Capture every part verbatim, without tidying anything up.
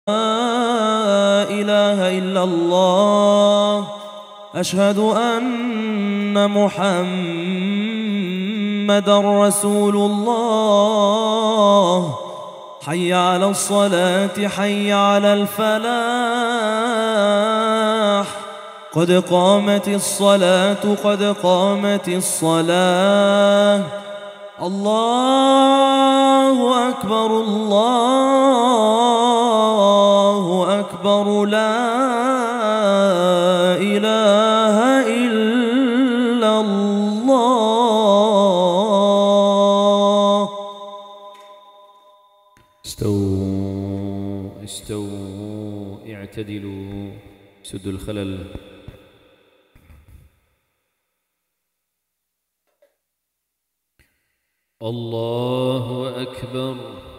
إله إلا الله أشهد أن محمدًا رسول الله حي على الصلاة حي على الفلاح قد قامت الصلاة قد قامت الصلاة الله أكبر الله أكبر لا إله إلا الله. استووا استووا اعتدلوا سدوا الخلل. الله أكبر.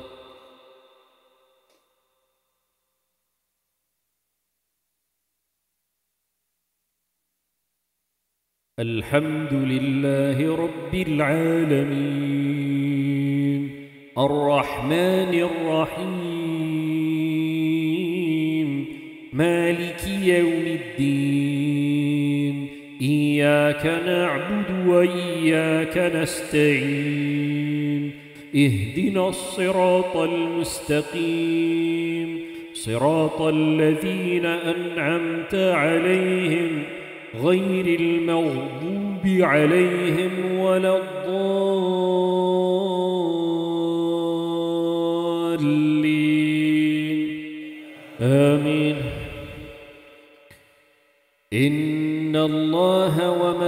الحمد لله رب العالمين الرحمن الرحيم مالك يوم الدين إياك نعبد وإياك نستعين اهدنا الصراط المستقيم صراط الذين أنعمت عليهم غير المغضوب عليهم ولا الضالين آمين. إن الله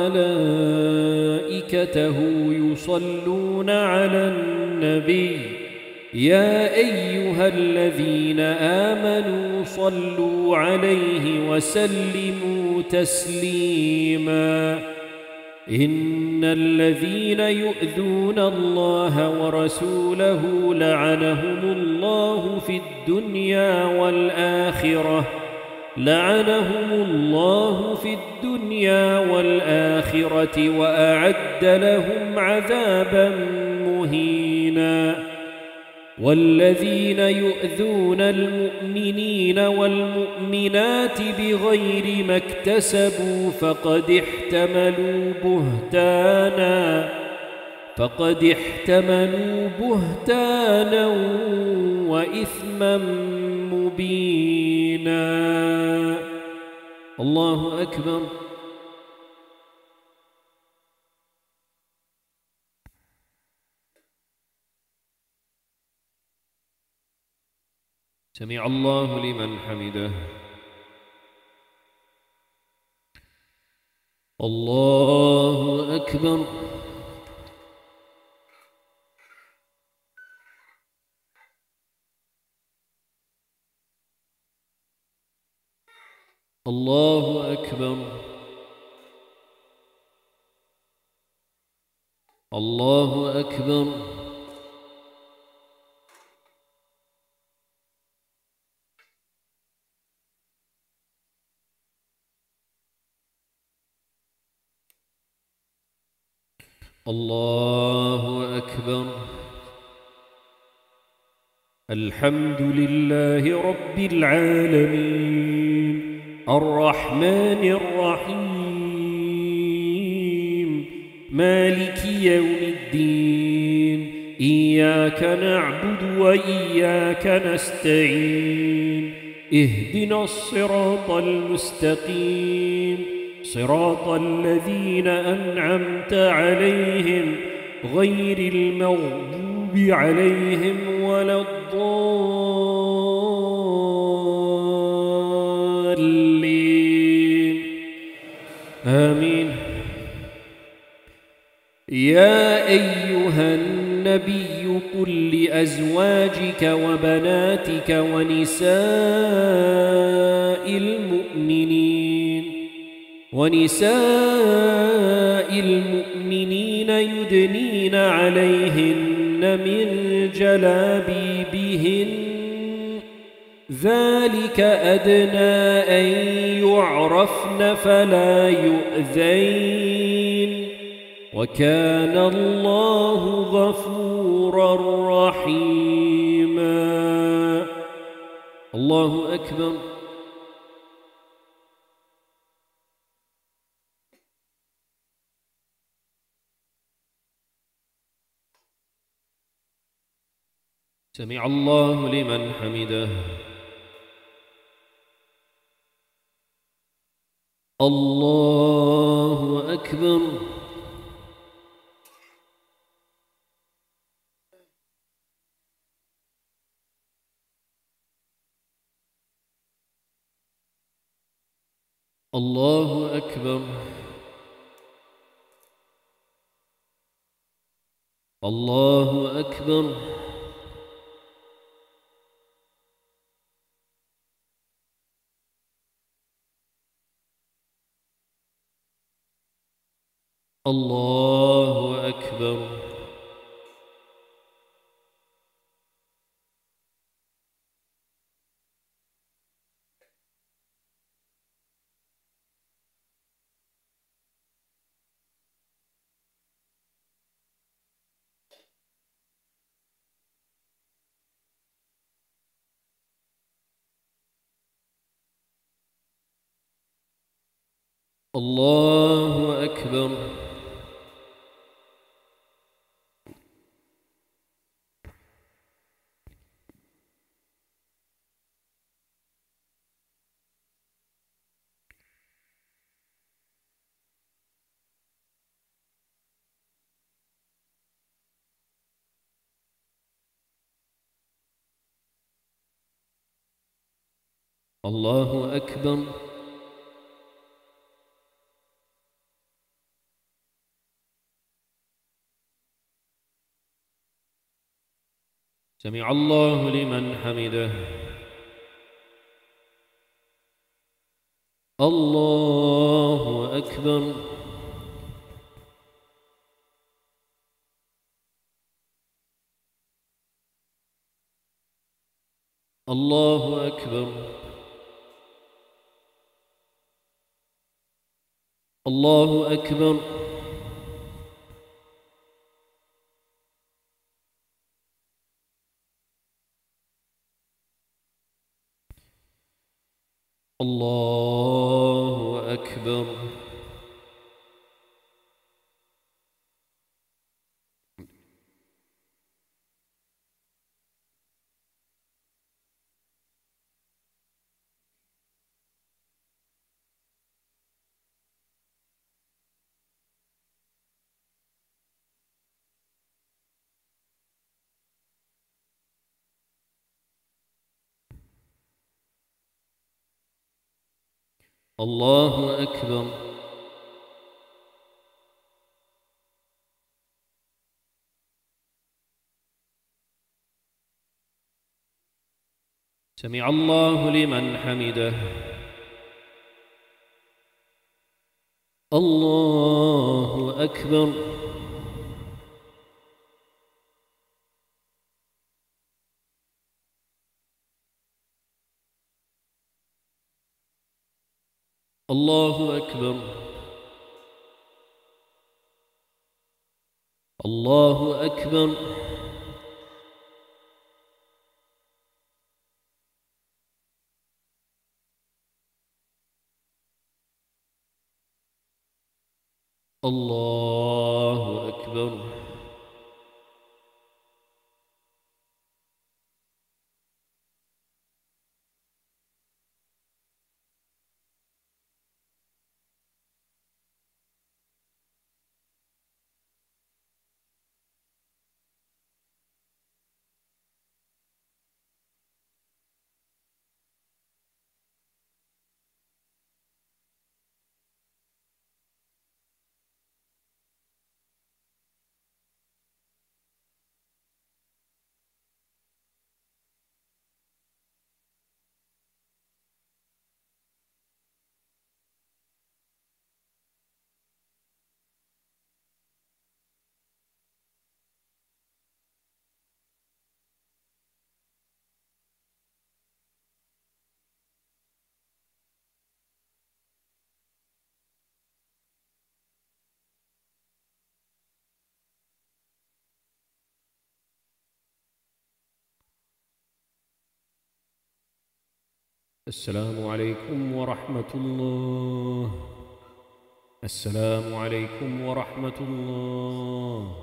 وملائكته يصلون على النبي يا أيها الذين آمنوا صلوا عليه وسلموا تسليما. إن الذين يؤذون الله ورسوله لعنهم الله في الدنيا والآخرة لعنهم الله في الدنيا والآخرة وأعد لهم عذابا مهينا. والذين يؤذون المؤمنين والمؤمنات بغير ما اكتسبوا فقد احتملوا بهتانا فقد احتملوا بهتانا وإثما مبينا. الله أكبر. سمع الله لمن حمده. الله أكبر. الله أكبر. الله أكبر. الله أكبر. الحمد لله رب العالمين الرحمن الرحيم مالك يوم الدين إياك نعبد وإياك نستعين اهدنا الصراط المستقيم صراط الذين أنعمت عليهم غير المغضوب عليهم ولا الضالين آمين. يا أيها النبي قل لأزواجك وبناتك ونساء المؤمنين ونساء المؤمنين يدنين عليهن من جلابيبهن ذلك أدنى أن يعرفن فلا يؤذين وكان الله غفورا رحيما. الله أكبر. سمع الله لمن حمده. الله أكبر. الله أكبر. الله أكبر. الله أكبر. الله أكبر. الله أكبر. سمع الله لمن حمده. الله أكبر. الله أكبر. الله أكبر. الله أكبر. الله أكبر. سمع الله لمن حمده. الله أكبر. الله أكبر. الله أكبر. الله أكبر. السلام عليكم ورحمة الله. السلام عليكم ورحمة الله.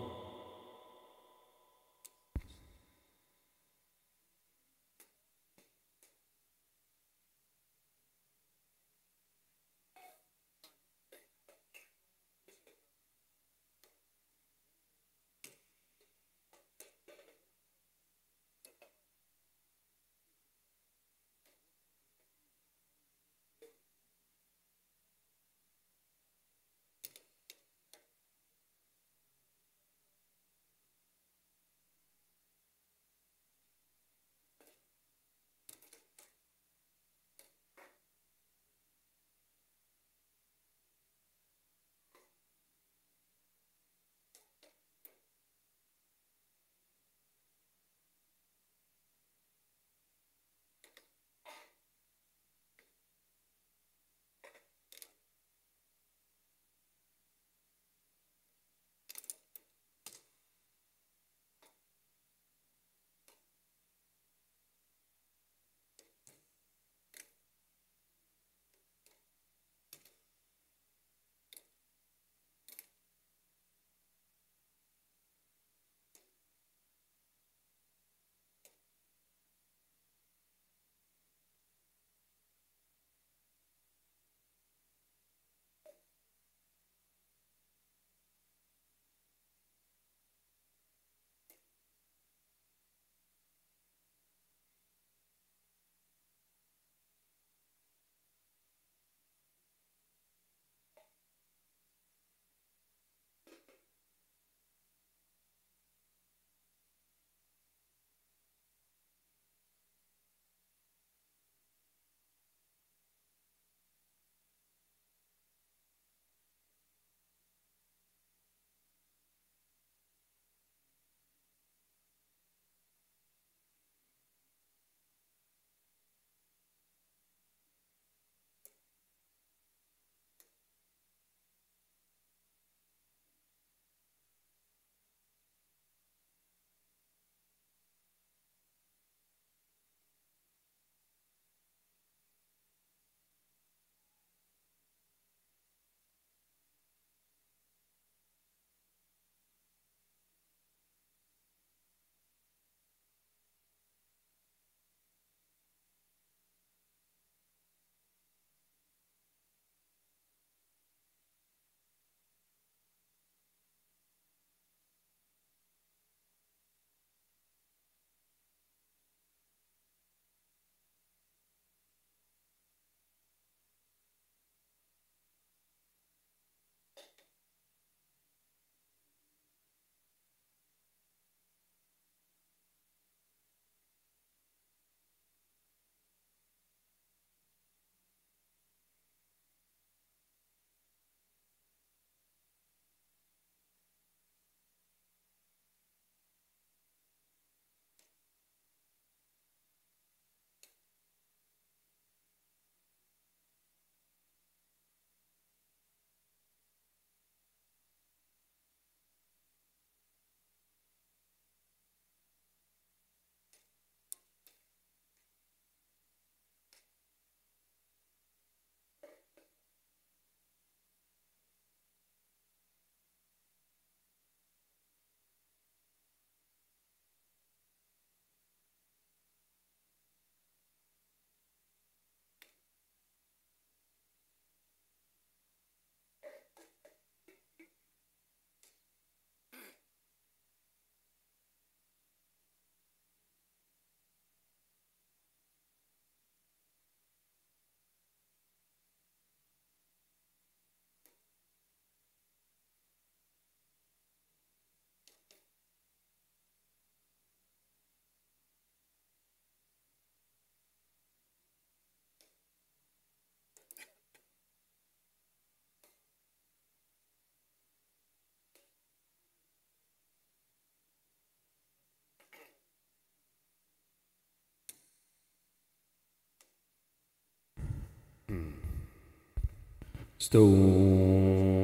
استووا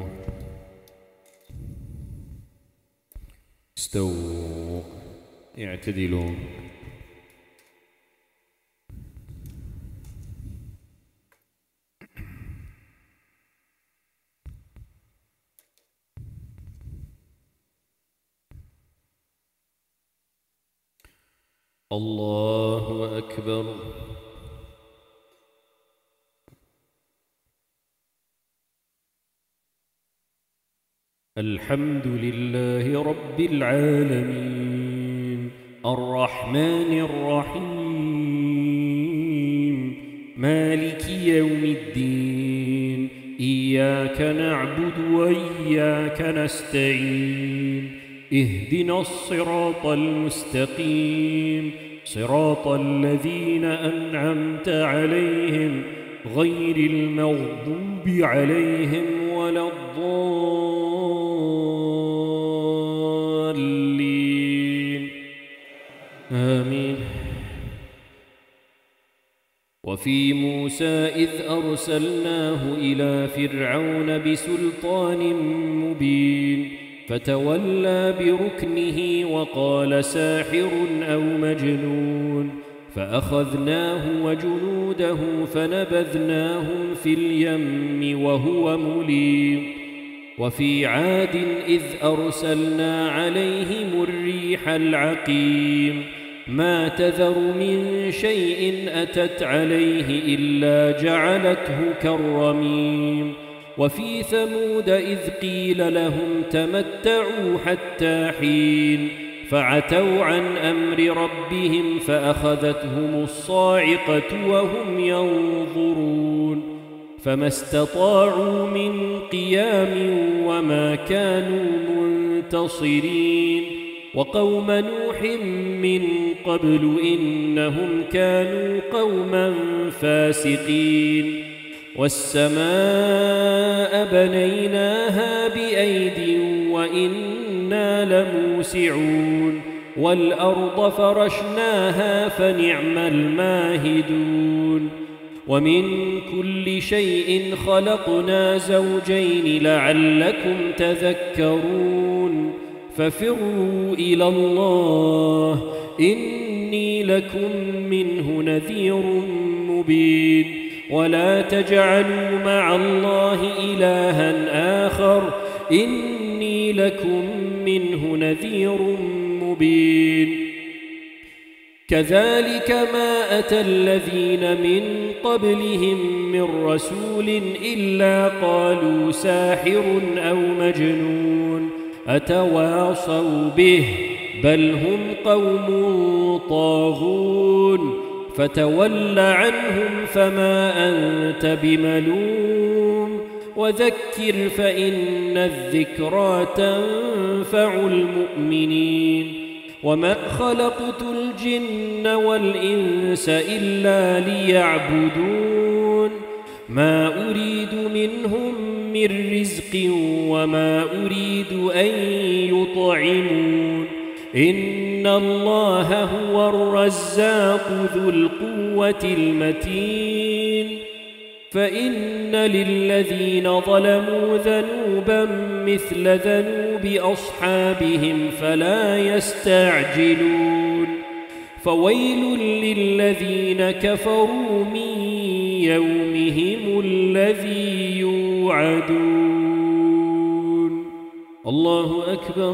استووا اعتدلوا. الله أكبر. الحمد لله رب العالمين الرحمن الرحيم مالك يوم الدين إياك نعبد وإياك نستعين اهدنا الصراط المستقيم صراط الذين أنعمت عليهم غير المغضوب عليهم ولا الضالين آمين. وفي موسى إذ أرسلناه إلى فرعون بسلطان مبين فتولى بركنه وقال ساحر أو مجنون فأخذناه وجنوده فنبذناهم في اليم وهو مليم. وفي عاد إذ أرسلنا عليهم الريح العقيم ما تذر من شيء أتت عليه إلا جعلته كالرميم. وفي ثمود إذ قيل لهم تمتعوا حتى حين فعتوا عن أمر ربهم فأخذتهم الصاعقة وهم ينظرون فما استطاعوا من قيام وما كانوا منتصرين. وقوم نوح من قبل إنهم كانوا قوما فاسقين. والسماء بنيناها بأيد وإنا لموسعون والأرض فرشناها فنعم الماهدون. ومن كل شيء خلقنا زوجين لعلكم تذكرون ففروا إلى الله إني لكم منه نذير مبين. ولا تجعلوا مع الله إلها آخر إني لكم منه نذير مبين. كذلك ما أتى الذين من قبلهم من رسول إلا قالوا ساحر أو مجنون أتواصوا به بل هم قوم طاغون. فتول عنهم فما أنت بملوم وذكر فإن الذكرى تنفع المؤمنين. وما خلقت الجن والإنس إلا ليعبدون ما أريد منهم من رزق وما أريد أن يطعمون إن الله هو الرزاق ذو القوة المتين. فإن للذين ظلموا ذنوبا مثل ذنوب أصحابهم فلا يستعجلون. فويل للذين كفروا من يومهم الذي يوعدون. الله أكبر.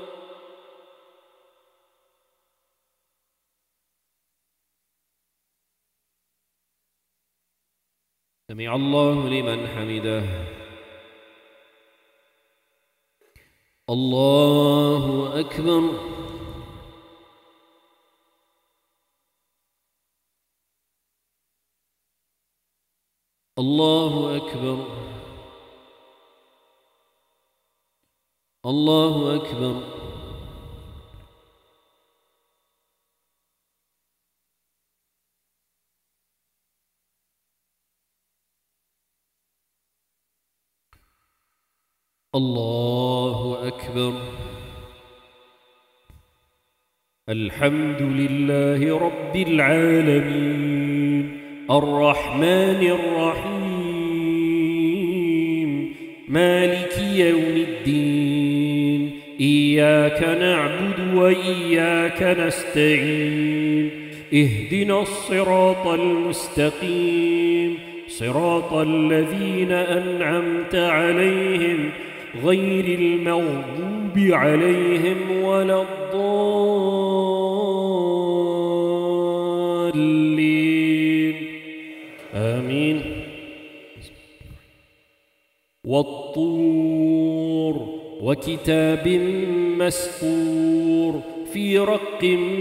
سمع الله لمن حمده. الله أكبر. الله أكبر. الله أكبر. الله أكبر. الحمد لله رب العالمين الرحمن الرحيم مالك يوم الدين إياك نعبد وإياك نستعين اهدنا الصراط المستقيم صراط الذين أنعمت عليهم غير المغضوب عليهم ولا الضالين آمين. والطور وكتاب مسطور في رق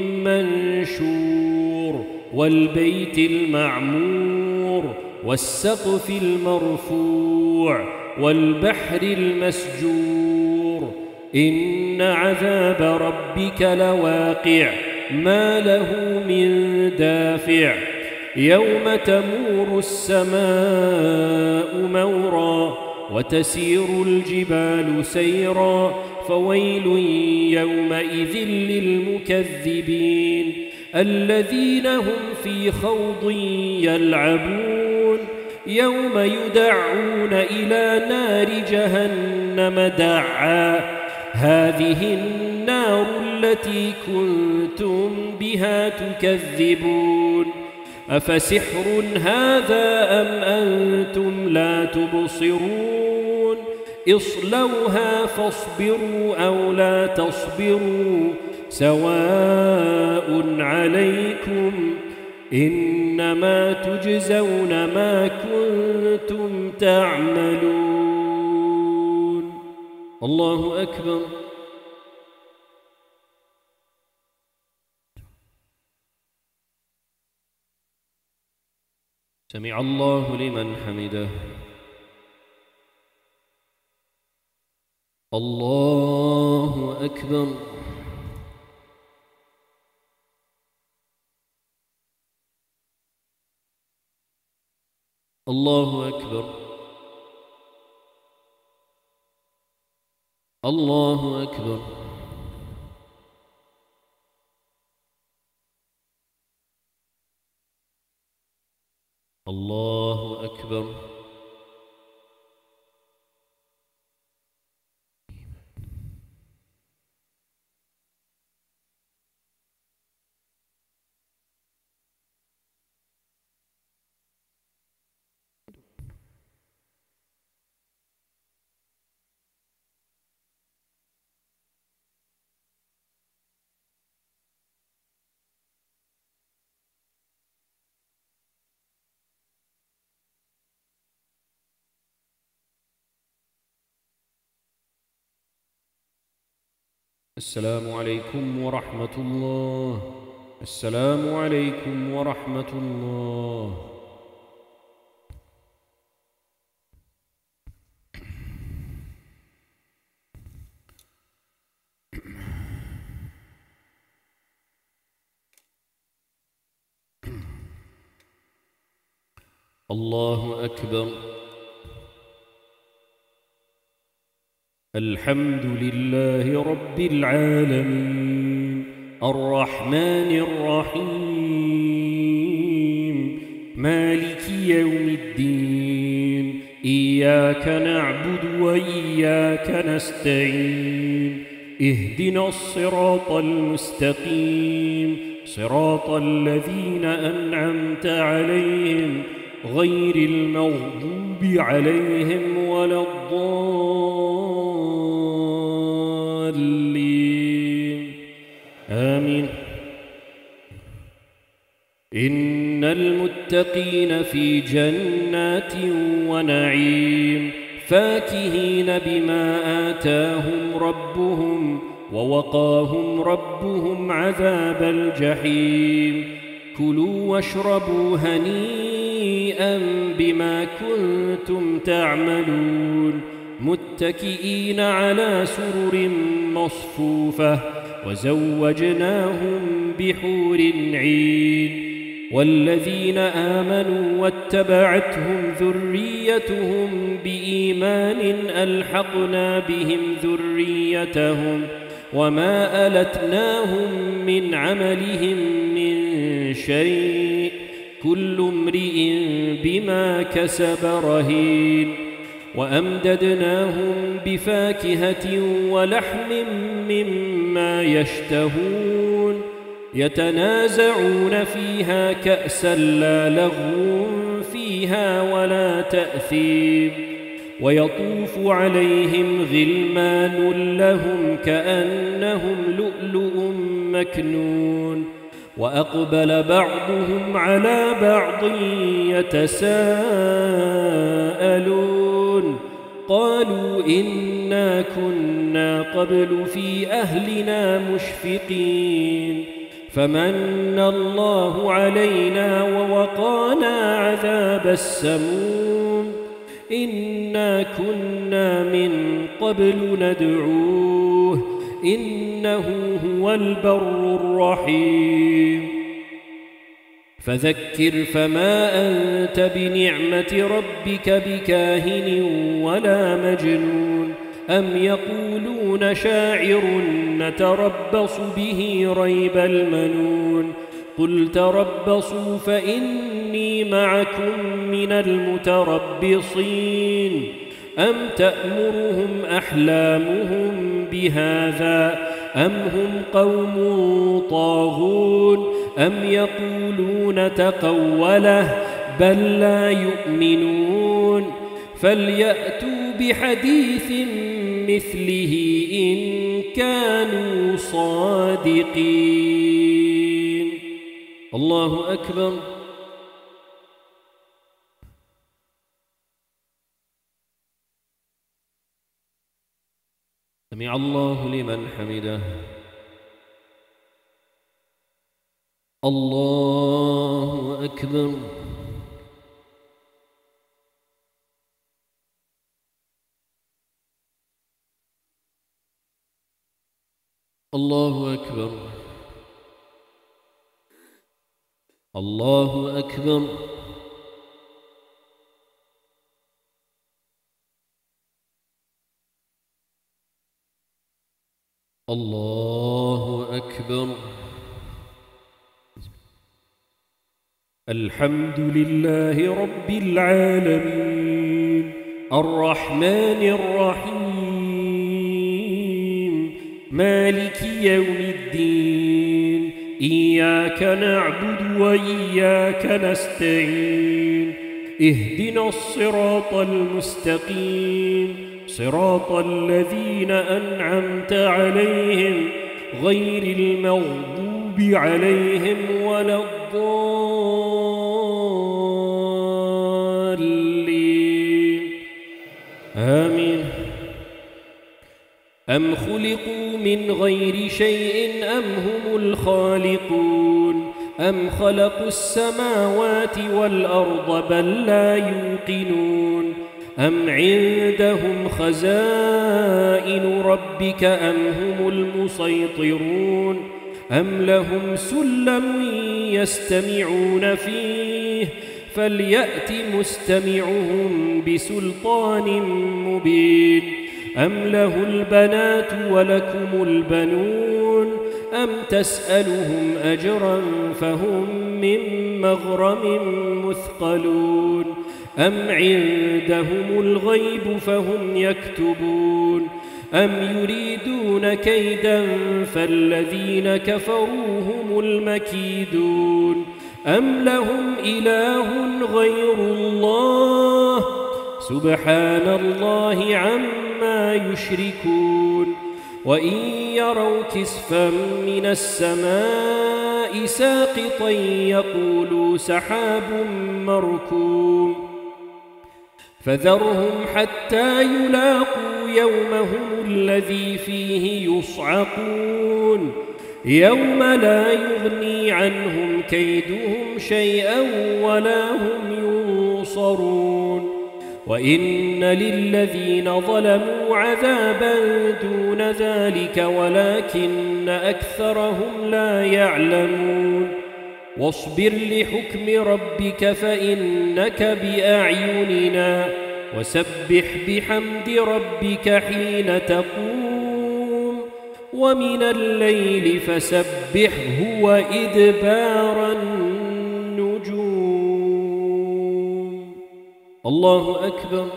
منشور والبيت المعمور والسقف المرفوع والبحر المسجور إن عذاب ربك لواقع ما له من دافع يوم تمور السماء مورا وتسير الجبال سيرا فويل يومئذ للمكذبين الذين هم في خوض يلعبون يوم يدعون إلى نار جهنم دعا هذه النار التي كنتم بها تكذبون أفسحر هذا أم أنتم لا تبصرون اصلوها فاصبروا أو لا تصبروا سواء عليكم إنما تجزون ما كنتم تعملون. الله أكبر. سمع الله لمن حمده. الله أكبر. الله أكبر. الله أكبر. الله أكبر. السلام عليكم ورحمة الله. السلام عليكم ورحمة الله. الله أكبر. الحمد لله رب العالمين الرحمن الرحيم مالك يوم الدين إياك نعبد وإياك نستعين اهدنا الصراط المستقيم صراط الذين أنعمت عليهم غير المغضوب عليهم ولا الضالين آمين. إن المتقين في جنات ونعيم فاكهين بما آتاهم ربهم ووقاهم ربهم عذاب الجحيم كلوا واشربوا هنيئا بما كنتم تعملون متكئين على سرر مصفوفة وزوجناهم بحور عين والذين آمنوا واتبعتهم ذريتهم بإيمان ألحقنا بهم ذريتهم وما ألتناهم من عملهم من شيء كل امرئ بما كسب رهين وأمددناهم بفاكهة ولحم مما يشتهون يتنازعون فيها كأسا لا لغو فيها ولا تأثيم ويطوف عليهم غلمان لهم كأنهم لؤلؤ مكنون وأقبل بعضهم على بعض يتساءلون قالوا إنا كنا قبل في أهلنا مشفقين فمن الله علينا ووقانا عذاب السموم إنا كنا من قبل ندعوه إنه هو البر الرحيم فذكر فما أنت بنعمة ربك بكاهن ولا مجنون أم يقولون شاعر نتربص به ريب المنون قل تربصوا فإني معكم من المتربصين أم تأمرهم أحلامهم بهذا أم هم قوم طاغون أم يقولون تقوله بل لا يؤمنون فليأتوا بحديث مثله إن كانوا صادقين. الله أكبر. سمع الله لمن حمده. الله أكبر. الله أكبر. الله أكبر. الله أكبر. الحمد لله رب العالمين الرحمن الرحيم مالك يوم الدين إياك نعبد وإياك نستعين اهدنا الصراط المستقيم صراط الذين أنعمت عليهم غير المغضوب عليهم ولا الضالين آمين. أم خلقوا من غير شيء أم هم الخالقون أم خلقوا السماوات والأرض بل لا يوقنون أم عندهم خزائن ربك أم هم المسيطرون أم لهم سلم يستمعون فيه فليأت مستمعهم بسلطان مبين أم له البنات ولكم البنون أم تسألهم أجرا فهم من مغرم مثقلون أم عندهم الغيب فهم يكتبون أم يريدون كيدا فالذين كفروا هم المكيدون أم لهم إله غير الله سبحان الله عما يشركون وإن يروا كسفا من السماء ساقطا يقولوا سحاب مركوم فذرهم حتى يلاقوا يومهم الذي فيه يصعقون يوم لا يغني عنهم كيدهم شيئا ولا هم ينصرون وإن للذين ظلموا عذابا دون ذلك ولكن أكثرهم لا يعلمون واصبر لحكم ربك فإنك بأعيننا وسبح بحمد ربك حين تقوم ومن الليل فسبحه وإدبار النجوم. الله أكبر.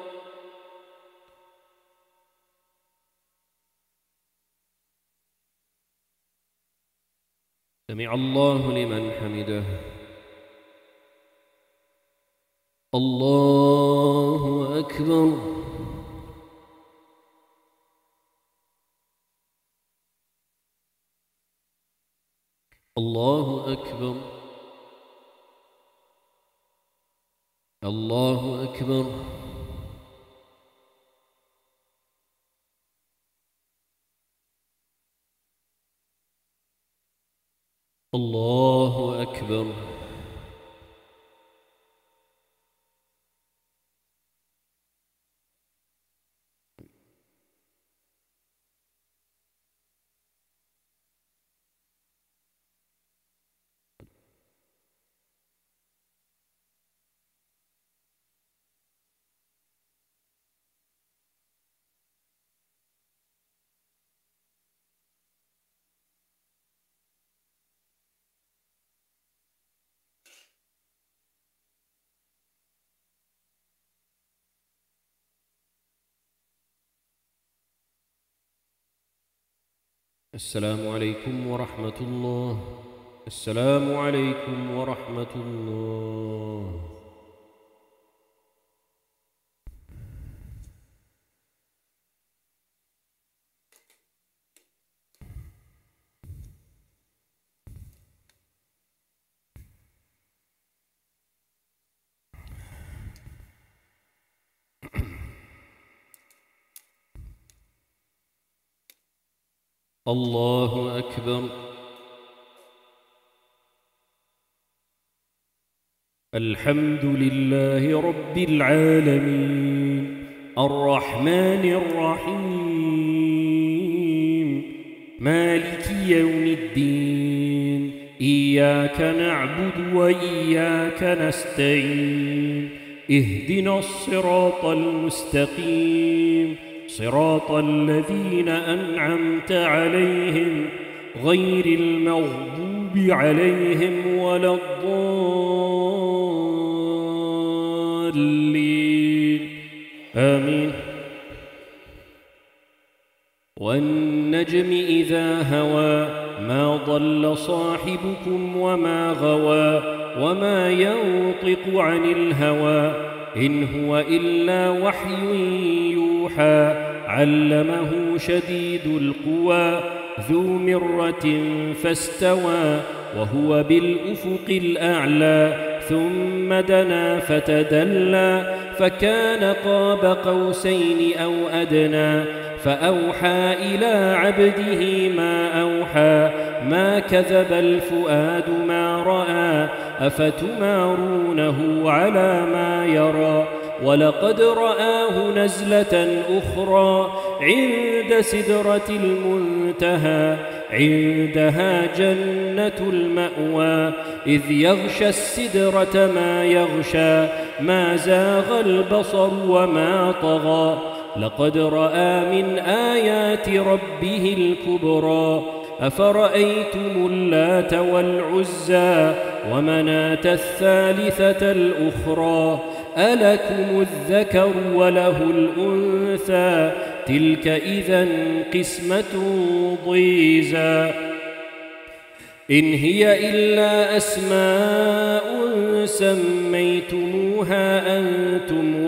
سمع الله لمن حمده. الله أكبر. الله الله أكبر الله أكبر الله أكبر السلام عليكم ورحمة الله السلام عليكم ورحمة الله الله أكبر الحمد لله رب العالمين الرحمن الرحيم مالك يوم الدين إياك نعبد وإياك نستعين اهدنا الصراط المستقيم صراط الذين أنعمت عليهم غير المغضوب عليهم ولا الضالين آمين والنجم إذا هوى ما ضل صاحبكم وما غوى وما ينطق عن الهوى إن هو إلا وحي يوحى علمه شديد القوى ذو مرة فاستوى وهو بالأفق الأعلى ثم دنا فتدلى فكان قاب قوسين أو أدنى فأوحى إلى عبده ما أوحى ما كذب الفؤاد ما رأى أفتمارونه على ما يرى ولقد رآه نزلة أخرى عند سدرة المنتهى عندها جنة المأوى إذ يغشى السدرة ما يغشى ما زاغ البصر وما طغى لقد رأى من آيات ربه الكبرى أفرأيتم اللات والعزى ومناة الثالثة الأخرى ألكم الذكر وله الأنثى تلك إذا قسمة ضيزى إن هي إلا أسماء سميتموها أنتم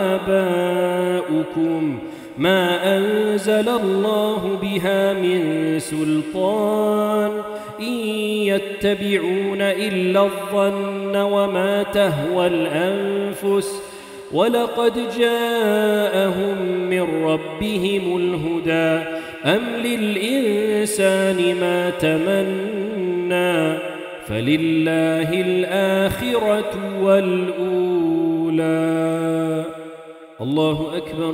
وآباؤكم ما أنزل الله بها من سلطان إن يتبعون إلا الظن وما تهوى الأنفس ولقد جاءهم من ربهم الهدى أم للإنسان ما تمنى فلله الآخرة والأولى الله أكبر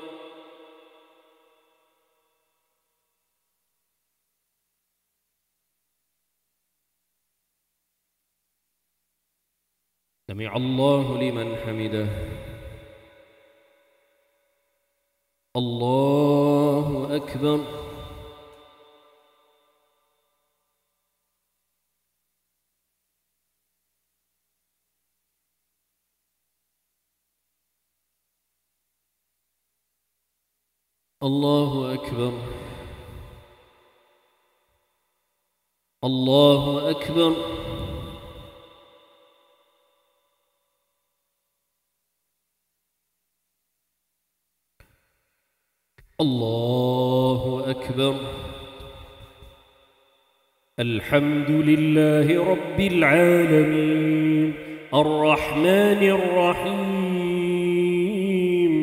سمع الله لمن حمده الله أكبر الله أكبر الله أكبر الله أكبر الحمد لله رب العالمين الرحمن الرحيم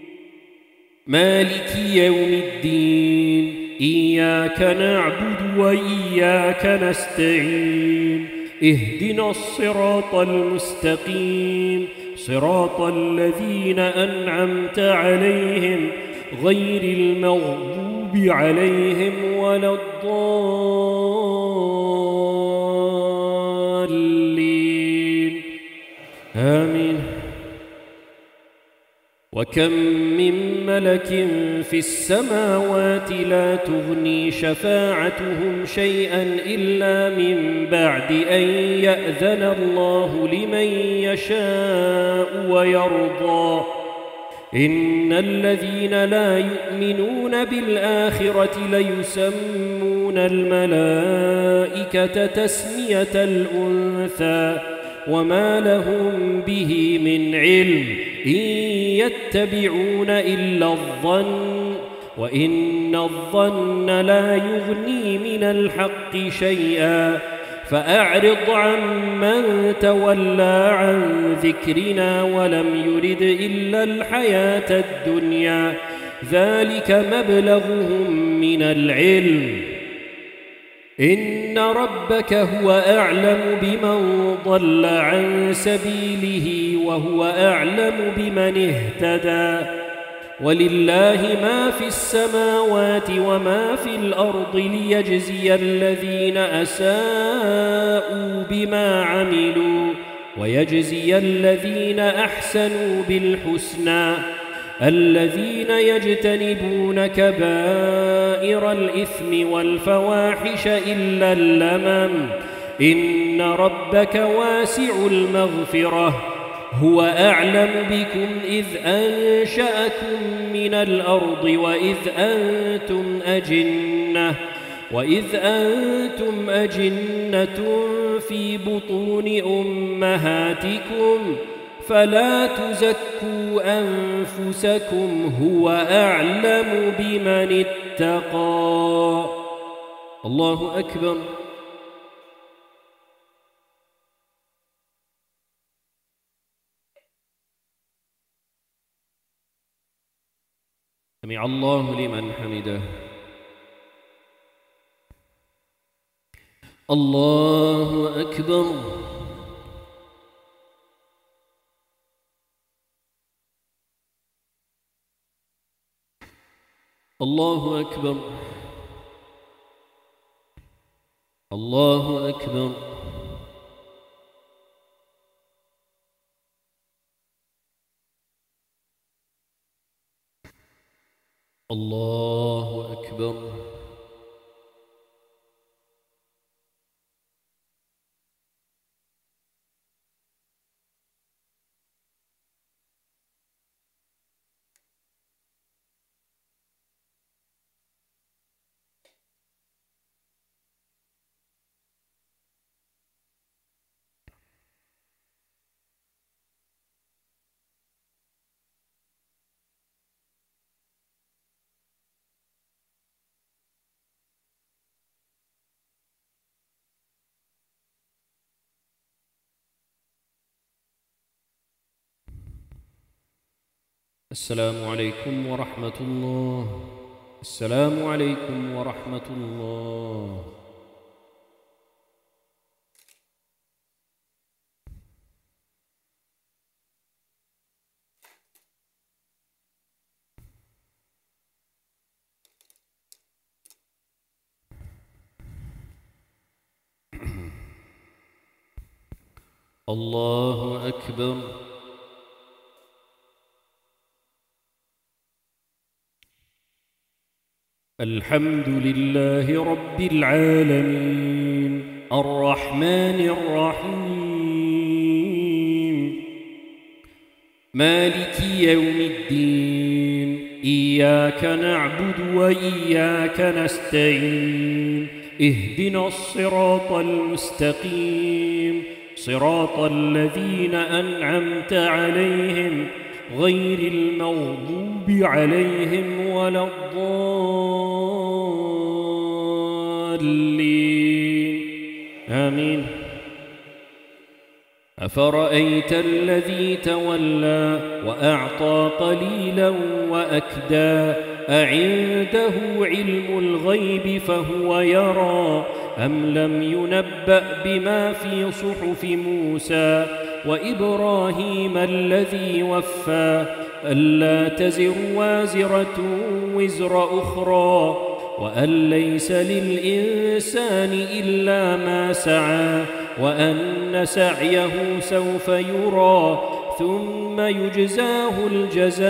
مالك يوم الدين إياك نعبد وإياك نستعين اهدنا الصراط المستقيم صراط الذين أنعمت عليهم غير المغضوب عليهم ولا الضالين آمين. وكم من ملك في السماوات لا تغني شفاعتهم شيئا إلا من بعد أن يأذن الله لمن يشاء ويرضى إن الذين لا يؤمنون بالآخرة ليسمون الملائكة تسمية الأنثى وما لهم به من علم إن يتبعون إلا الظن وإن الظن لا يغني من الحق شيئا فأعرض عمن تولى عن ذكرنا ولم يرد إلا الحياة الدنيا ذلك مبلغهم من العلم إن ربك هو أعلم بمن ضل عن سبيله وهو أعلم بمن اهتدى ولله ما في السماوات وما في الأرض ليجزي الذين أساءوا بما عملوا ويجزي الذين أحسنوا بالحسنى الذين يجتنبون كبائر الإثم والفواحش إلا اللمم إن ربك واسع المغفرة هو أعلم بكم إذ أنشأكم من الأرض وإذ أنتم أجنة وإذ أنتم أجنة في بطون أمهاتكم فلا تزكوا أنفسكم هو أعلم بمن اتقى. الله أكبر. سمع الله لمن حمده. الله أكبر. الله أكبر. الله أكبر. الله أكبر. السلام عليكم ورحمة الله. السلام عليكم ورحمة الله. الله أكبر. الحمد لله رب العالمين الرحمن الرحيم مالك يوم الدين إياك نعبد وإياك نستعين اهدنا الصراط المستقيم صراط الذين أنعمت عليهم غير المغضوب عليهم ولا الضالين أفرأيت الذي تولى وأعطى قليلا وأكدى أعنده علم الغيب فهو يرى أم لم ينبأ بما في صحف موسى وإبراهيم الذي وفى ألا تزر وازرة وزر أخرى وأن ليس للإنسان إلا ما سعى وأن سعيه سوف يرى ثم يجزاه الجزاء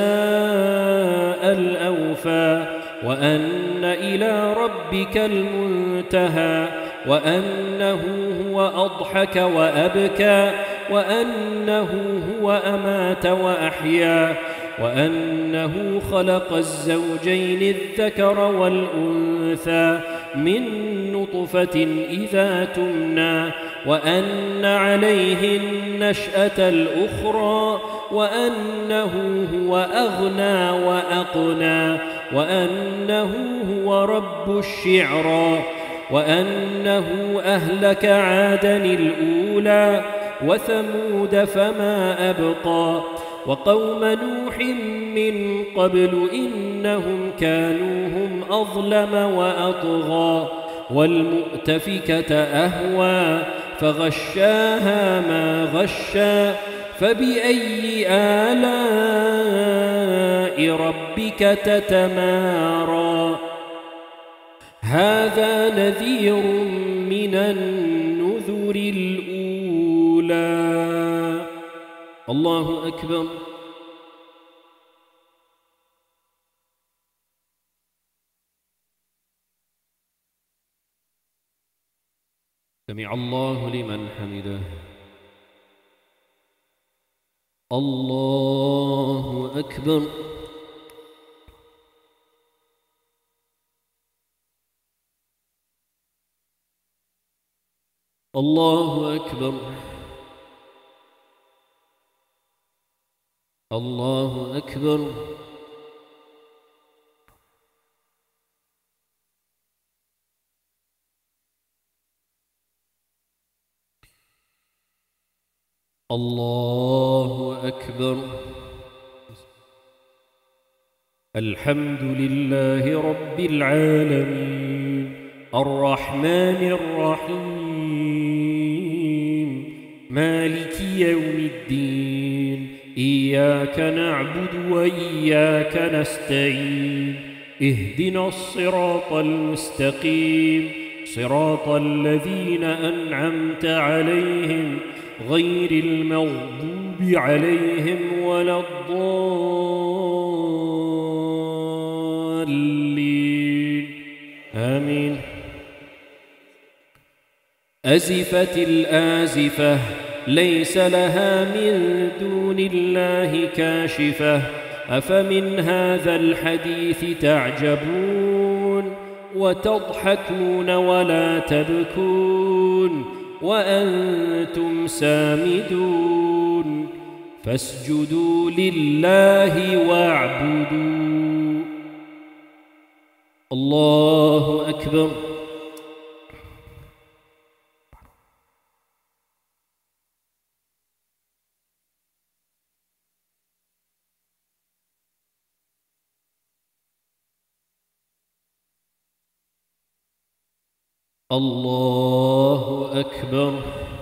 الأوفى وأن إلى ربك المنتهى وأنه هو أضحك وأبكى وأنه هو أمات وأحيا وأنه خلق الزوجين الذكر والأنثى من نطفة إذا تمنى وأن عليه النشأة الأخرى وأنه هو أغنى وأقنى وأنه هو رب الشعرى وأنه أهلك عادًا الأولى وثمود فما أبقى وقوم نوح من قبل إنهم كانوا هم أظلم وأطغى والمؤتفكة أهوى فغشاها ما غشى فبأي آلاء ربك تتمارى هذا نذير من النذر الأولى. الله أكبر. سمع الله لمن حمده. الله أكبر. الله أكبر. الله أكبر. الله أكبر. الحمد لله رب العالمين الرحمن الرحيم مالك يوم الدين إياك نعبد وإياك نستعين اهدنا الصراط المستقيم صراط الذين أنعمت عليهم غير المغضوب عليهم ولا الضالين آمين. أزفت الآزفة ليس لها من دون الله كاشفة أفمن هذا الحديث تعجبون وتضحكون ولا تبكون وأنتم سامدون فاسجدوا لله واعبدوا. الله أكبر. الله أكبر.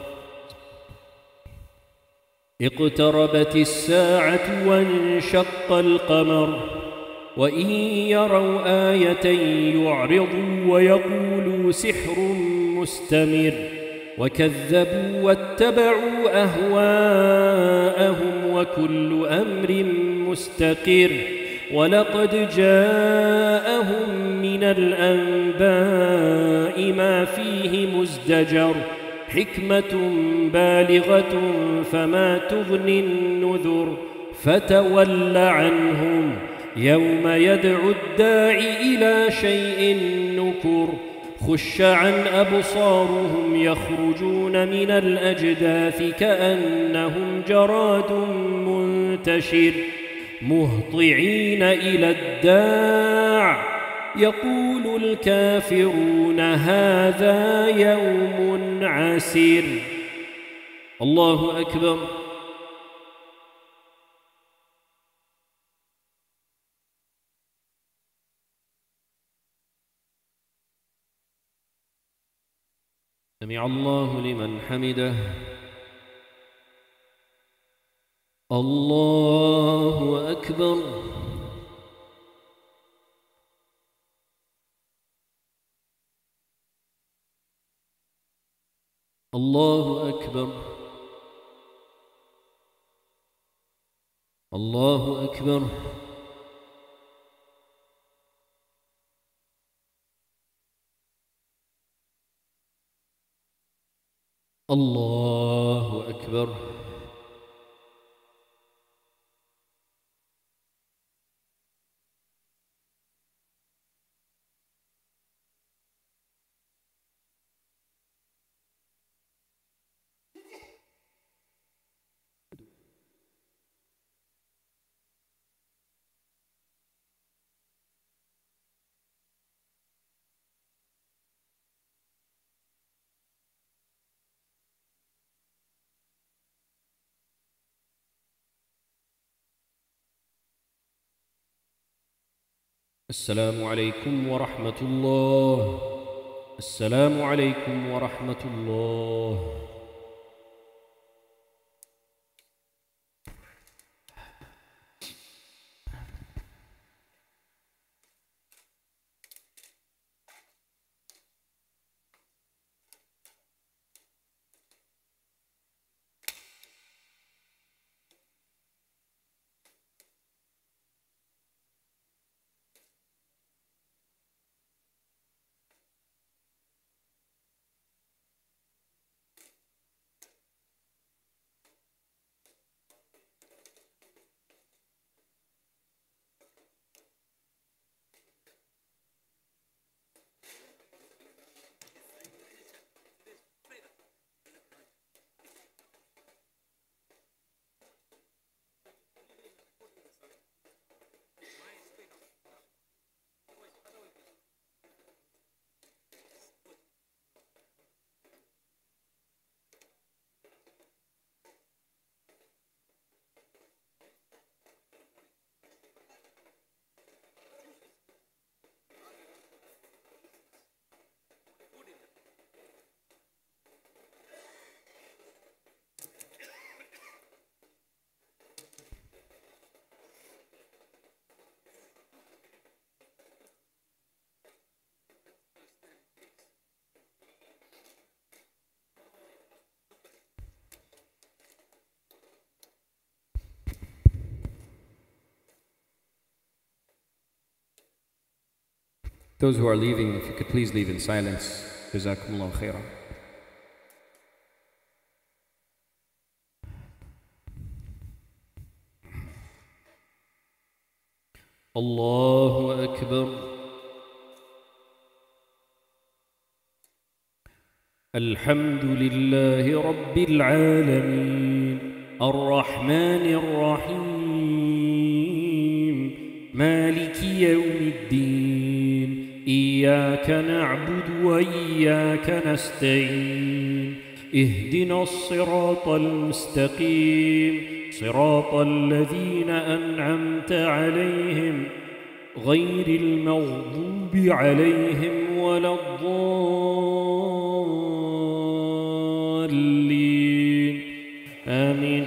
اقتربت الساعة وانشق القمر وإن يروا آية يعرضوا ويقولوا سحر مستمر وكذبوا واتبعوا أهواءهم وكل أمر مستقر ولقد جاءهم من الأنباء ما فيه مزدجر حكمة بالغة فما تغني النذر فتول عنهم يوم يدعو الداعي إلى شيء نكر خش عن أبصارهم يخرجون من الأجداث كأنهم جراد منتشر مهطعين إلى الداع يقول الكافرون هذا يوم عسير. الله أكبر. سمع الله لمن حمده. الله أكبر. الله أكبر. الله أكبر. الله أكبر. السلام عليكم ورحمة الله. السلام عليكم ورحمة الله. Those who are leaving, if you could please leave in silence. Jazakumullahu khairan. الله أكبر. الحمد لله رب العالمين الرحمن الرحيم مالك يوم الدين إياك نعبد وإياك نستعين اهدنا الصراط المستقيم صراط الذين أنعمت عليهم غير المغضوب عليهم ولا الضالين آمين.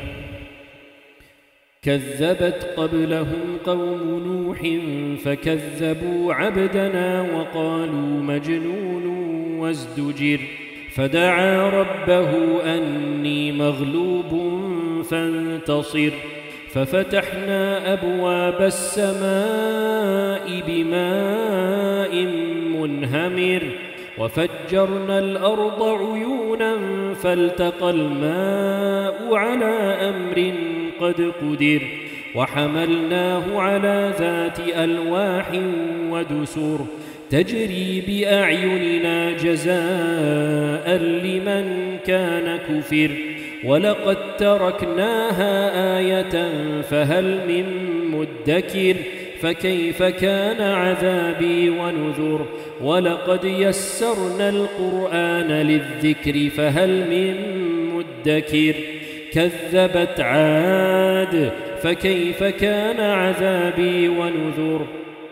كذبت قبلهم قوم نوح فكذبوا عبدنا وقالوا مجنون وازدجر فدعا ربه أني مغلوب فانتصر ففتحنا أبواب السماء بماء منهمر وفجرنا الأرض عيونا فالتقى الماء على أمر قد قدر وحملناه على ذات ألواح ودسر تجري بأعيننا جزاء لمن كان كفر ولقد تركناها آية فهل من مدكر فكيف كان عذابي ونذر ولقد يسرنا القرآن للذكر فهل من مدكر مدكر كذبت عاد فكيف كان عذابي ونذر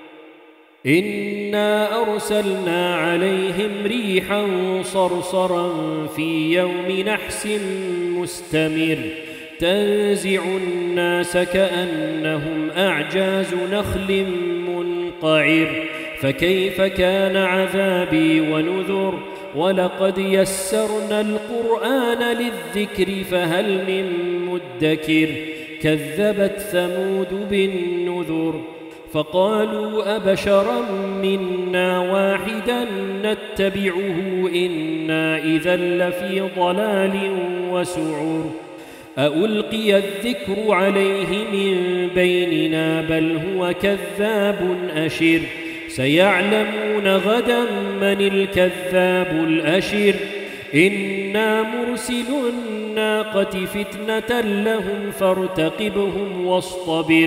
إنا أرسلنا عليهم ريحا صرصرا في يوم نحس مستمر تنزع الناس كأنهم أعجاز نخل منقعر فكيف كان عذابي ونذر ولقد يسرنا القرآن للذكر فهل من مدكر كذبت ثمود بالنذر فقالوا أبشرا منا واحدا نتبعه إنا إذا لفي ضلال وسعور ألقي الذكر عليه من بيننا بل هو كذاب أشر سيعلمون غدا من الكذاب الأشر إنا مرسل الناقة فتنة لهم فارتقبهم واصطبر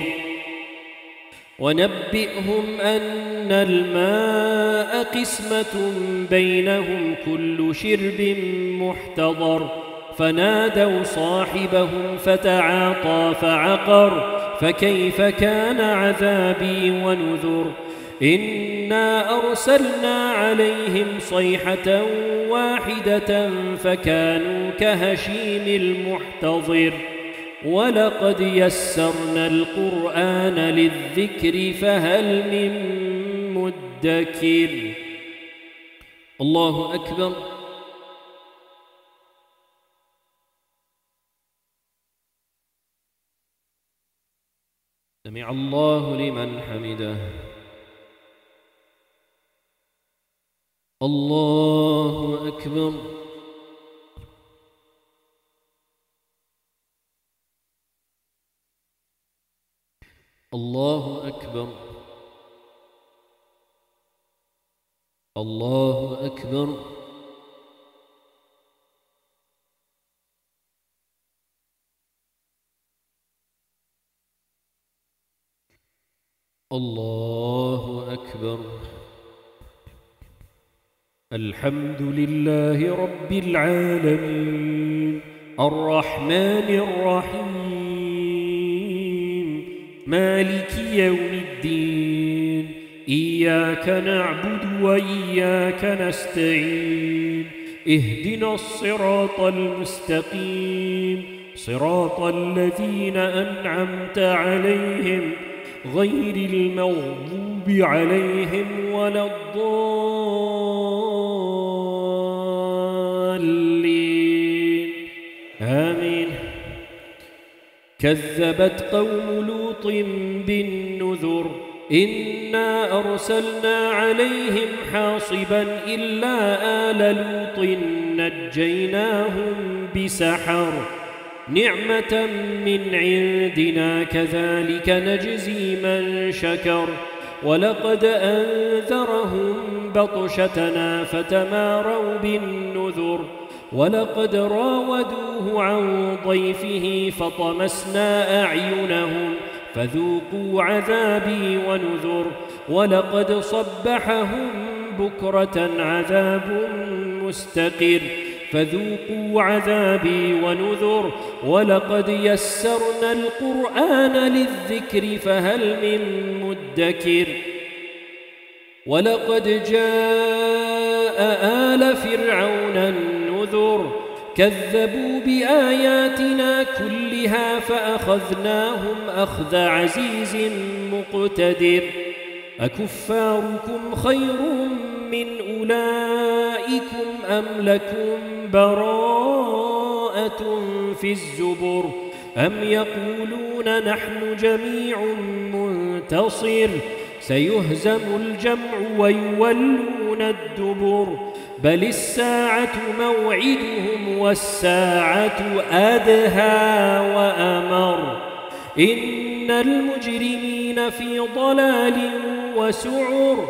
ونبئهم أن الماء قسمة بينهم كل شرب محتضر فنادوا صاحبهم فتعاطى فعقر فكيف كان عذابي ونذر إنا أرسلنا عليهم صيحة واحدة فكانوا كهشيم المحتضر ولقد يسرنا القرآن للذكر فهل من مدكر الله أكبر سمع الله لمن حمده الله أكبر الله أكبر الله أكبر الله أكبر الحمد لله رب العالمين الرحمن الرحيم مالك يوم الدين إياك نعبد وإياك نستعين اهدنا الصراط المستقيم صراط الذين أنعمت عليهم غير المغضوب عليهم ولا الضالين آمين كذبت قوم لوط بالنذر إنا أرسلنا عليهم حاصبا إلا آل لوط نجيناهم بسحر نعمة من عندنا كذلك نجزي من شكر ولقد أنذرهم بطشتنا فتماروا بالنذر ولقد راودوه عن ضيفه فطمسنا أعينهم فذوقوا عذابي ونذر ولقد صبحهم بكرة عذاب مستقر فذوقوا عذابي ونذر ولقد يسرنا القرآن للذكر فهل من مدكر ولقد جاء آل فرعون النذر كذبوا بآياتنا كلها فأخذناهم أخذ عزيز مقتدر أكفاركم خير من أولئكم أم لكم براءة في الزبر أم يقولون نحن جميع منتصر سيهزم الجمع ويولون الدبر بل الساعة موعدهم والساعة أدهى وأمر إن المجرمين في ضلال وسعر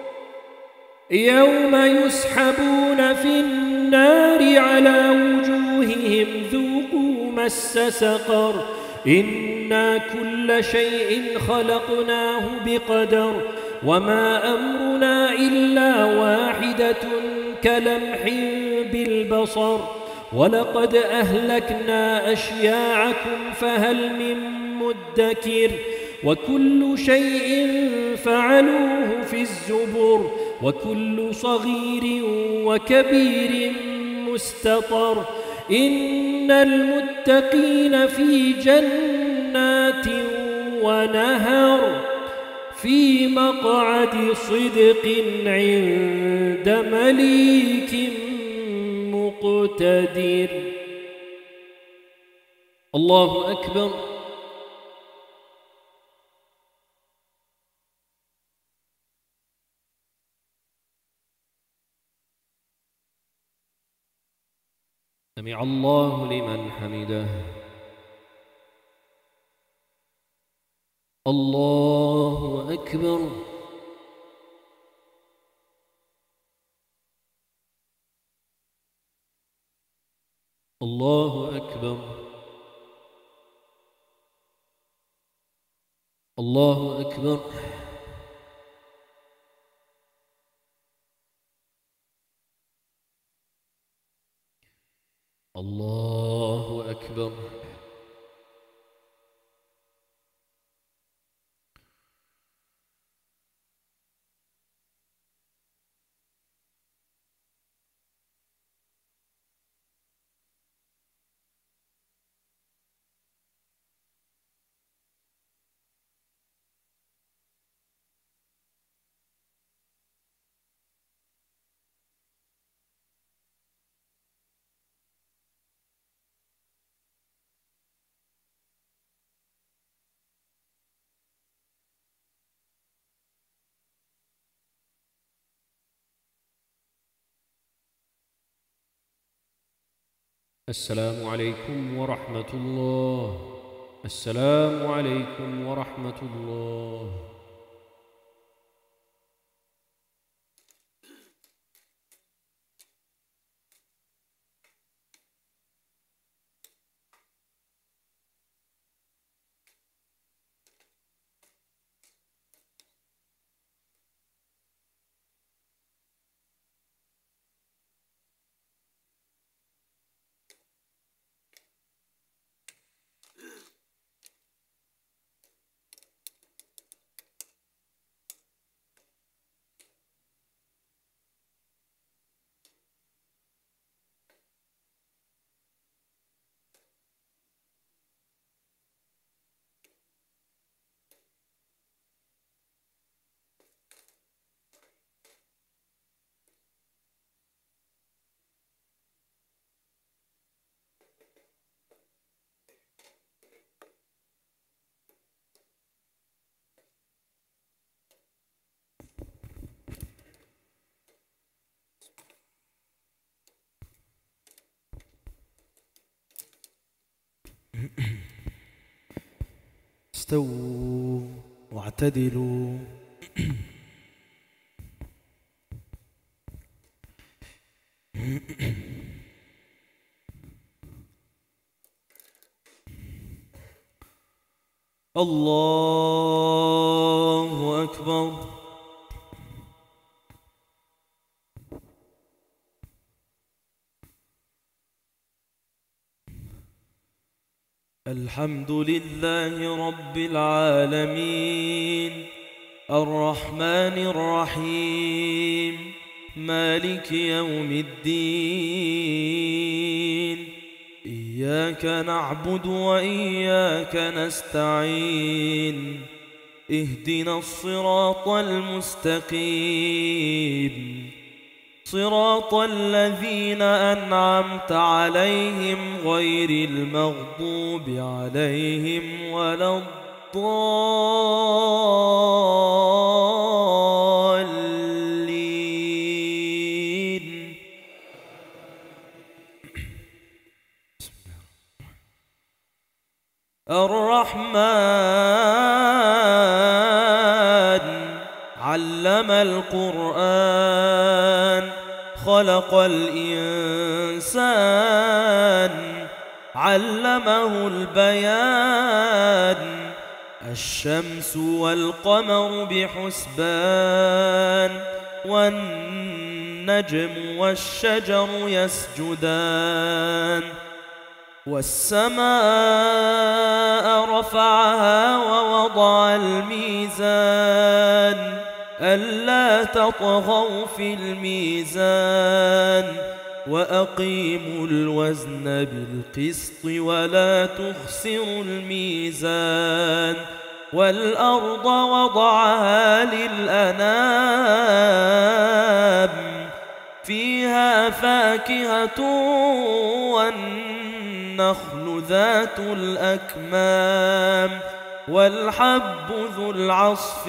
يوم يسحبون في النار على وجوههم ذوقوا مس سقر إنا كل شيء خلقناه بقدر وما أمرنا إلا واحدة كلمح بالبصر ولقد أهلكنا أشياعكم فهل من مدكر وكل شيء فعلوه في الزبر وكل صغير وكبير مستطر إن المتقين في جنات ونهر في مقعد صدق عند مليك مقتدر. الله أكبر. سمع الله لمن حمده. الله أكبر. الله أكبر. الله أكبر. الله أكبر. السلام عليكم ورحمة الله. السلام عليكم ورحمة الله. استووا واعتدلوا. الله أكبر. الحمد لله رب العالمين الرحمن الرحيم مالك يوم الدين إياك نعبد وإياك نستعين اهدنا الصراط المستقيم صراط الذين أنعمت عليهم غير المغضوب عليهم ولا الضالين. الرحمن علم القرآن خلق الإنسان علمه البيان الشمس والقمر بحسبان والنجم والنجم والشجر يسجدان والسماء رفعها ووضع الميزان ألا تطغوا في الميزان وأقيموا الوزن بالقسط ولا تخسروا الميزان والأرض وضعها للأنام فيها فاكهة والنخل ذات الأكمام والحب ذو العصف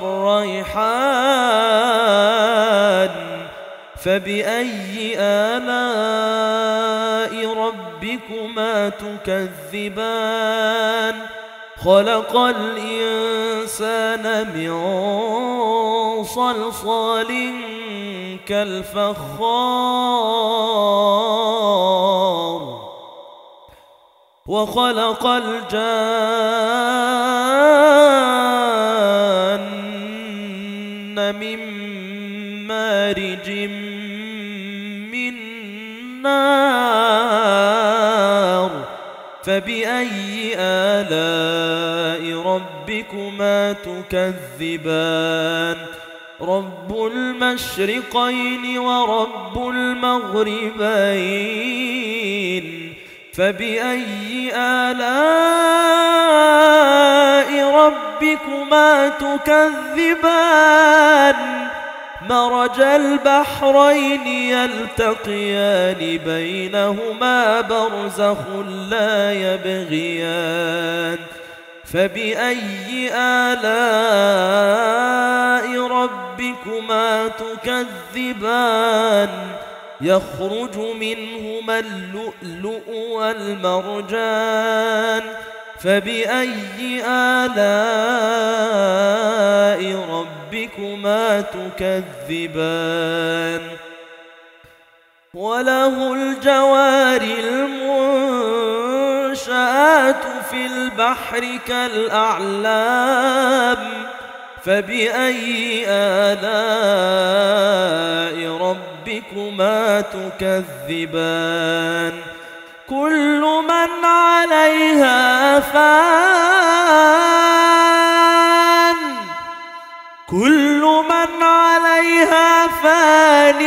والريحان فبأي آلاء ربكما تكذبان خلق الإنسان من صلصال كالفخار وخلق الجان من مارج من نار فبأي آلاء ربكما تكذبان رب المشرقين ورب المغربين فبأي آلاء ربكما تكذبان مرج البحرين يلتقيان بينهما برزخ لا يبغيان فبأي آلاء ربكما تكذبان يخرج منهما اللؤلؤ والمرجان فبأي آلاء ربكما تكذبان وله الجوار المنشآت في البحر كالأعلام فبأي آلاء ربكما تكذبان كل من عليها فان كل من عليها فان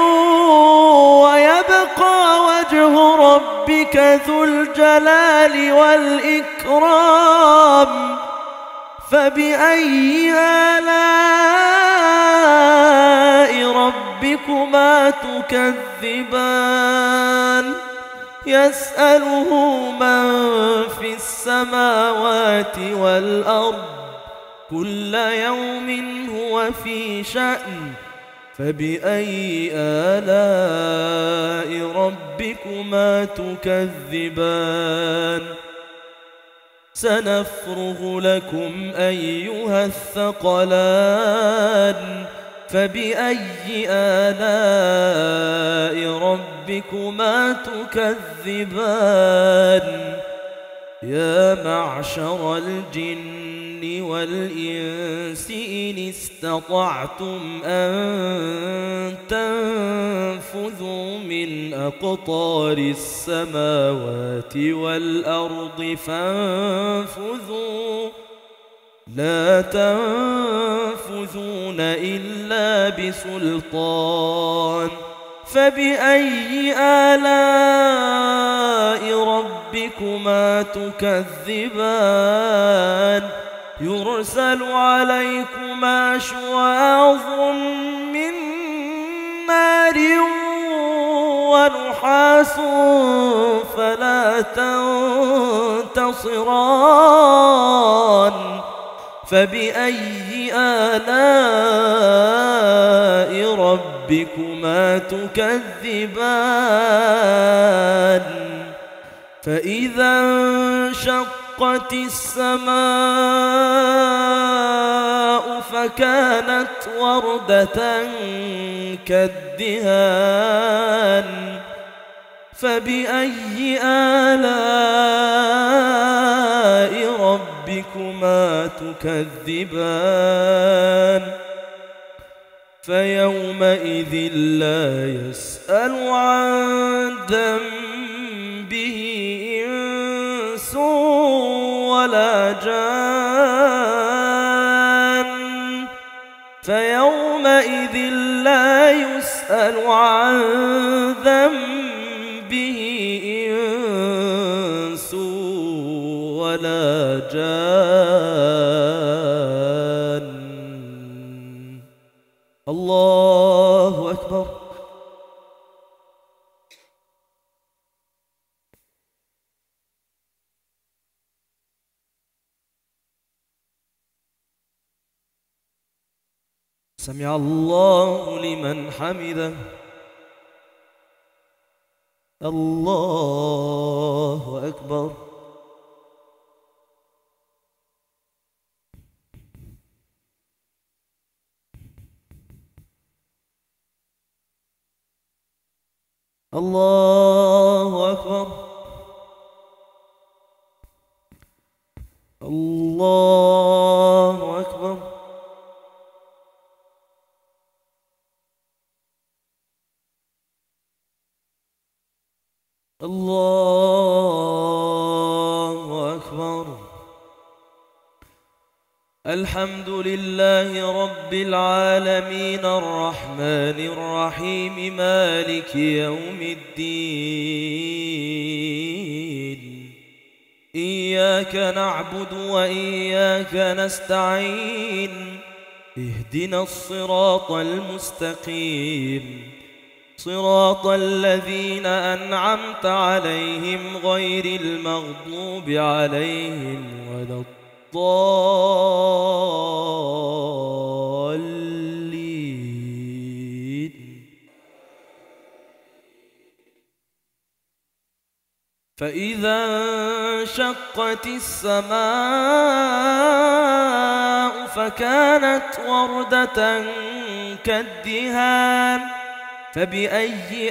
ويبقى وجه ربك ذو الجلال والإكرام فبأي آلاء ربكما تكذبان يسأله من في السماوات والأرض كل يوم هو في شأن فبأي آلاء ربكما تكذبان سنفرغ لكم أيها الثقلان فبأي آلاء ربكما تكذبان يا معشر الجن والإنس إن استطعتم أن تنفذوا من أقطار السماوات والأرض فانفذوا لا تنفذون إلا بسلطان فبأي آلاء ربكما تكذبان يرسل عليكما شواظ من نار ونحاس فلا تنتصران فبأي آلاء ربكما تكذبان فإذا انشقت السماء فكانت وردة كالدهان فبأي آلاء ربكما تكذبان فيومئذ لا يسأل عن ذنبه إنس ولا جان فيومئذ لا يسأل عن ذنبه إنس ولا جان. الله أكبر. سمع الله لمن حمده. الله أكبر. الله أكبر. الله أكبر. الله أكبر. الحمد لله رب العالمين الرحمن الرحيم مالك يوم الدين. إياك نعبد وإياك نستعين. اهدنا الصراط المستقيم صراط الذين أنعمت عليهم غير المغضوب عليهم ولا الضالين. فإذا انشقت السماء فكانت وردة كالدهان فبأي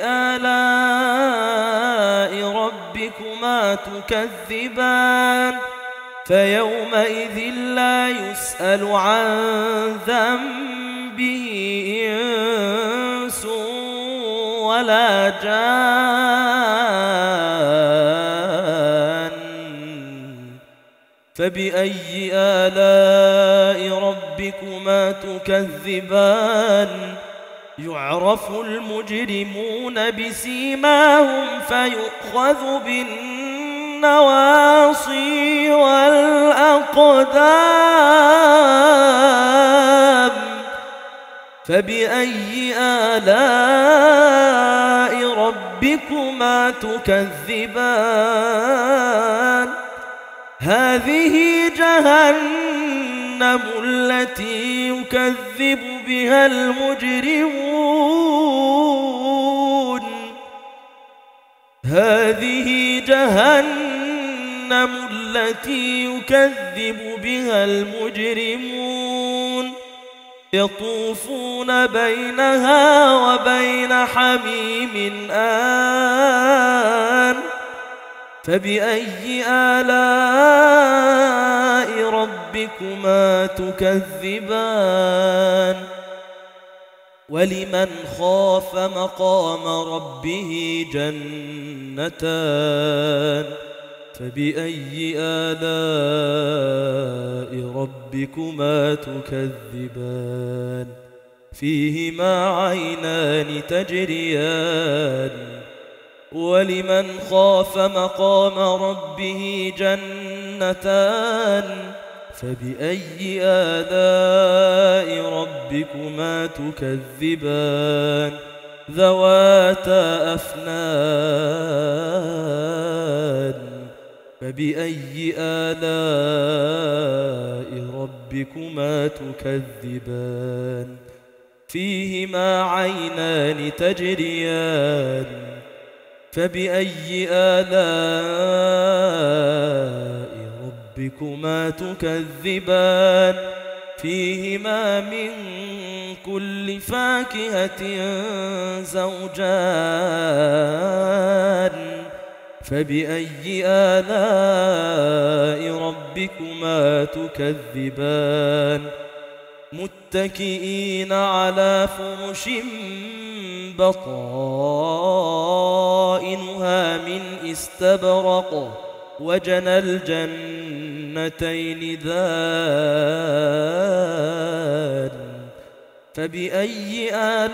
آلاء ربكما تكذبان. فيومئذ لا يسأل عن ذنبه إنس ولا جان فبأي آلاء ربكما تكذبان. يعرف المجرمون بسيماهم فيؤخذ بالنواصي والأقدام. فبأي آلاء ربكما تكذبان. هذه جهنم التي يكذب بها المجرمون. هذه جهنم التي يكذب بها المجرمون. يطوفون بينها وبين حميم آن. فبأي آلاء ربكما تكذبان. ولمن خاف مقام ربه جنتان فبأي آلاء ربكما تكذبان. فيهما عينان تجريان. ولمن خاف مقام ربه جنتان فبأي آلاء ربكما تكذبان. ذواتا أفنان فبأي آلاء ربكما تكذبان. فيهما عينان تجريان. فبأي آلاء ربكما تكذبان. فيهما من كل فاكهة زوجان. فبأي آلاء ربكما تكذبان. متكئين على فرش بطائنها من استبرق وجنى الجنتين دان فبأي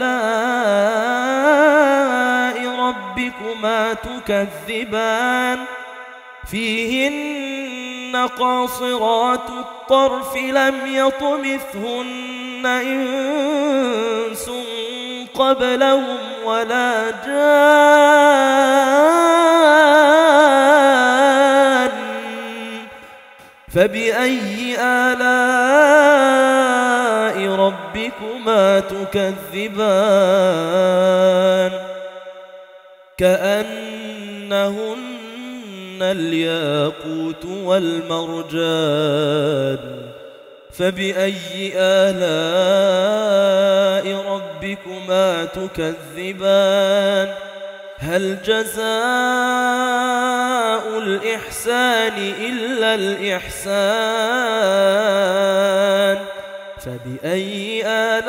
آلاء ربكما تكذبان فيهن قاصرات الطرف لم يطمثهن إنس قبلهم ولا جان فبأي آلاء ربكما تكذبان كأنهن الياقوت والمرجان فبأي آلاء ربكما تكذبان هل جزاء الإحسان إلا الإحسان فبأي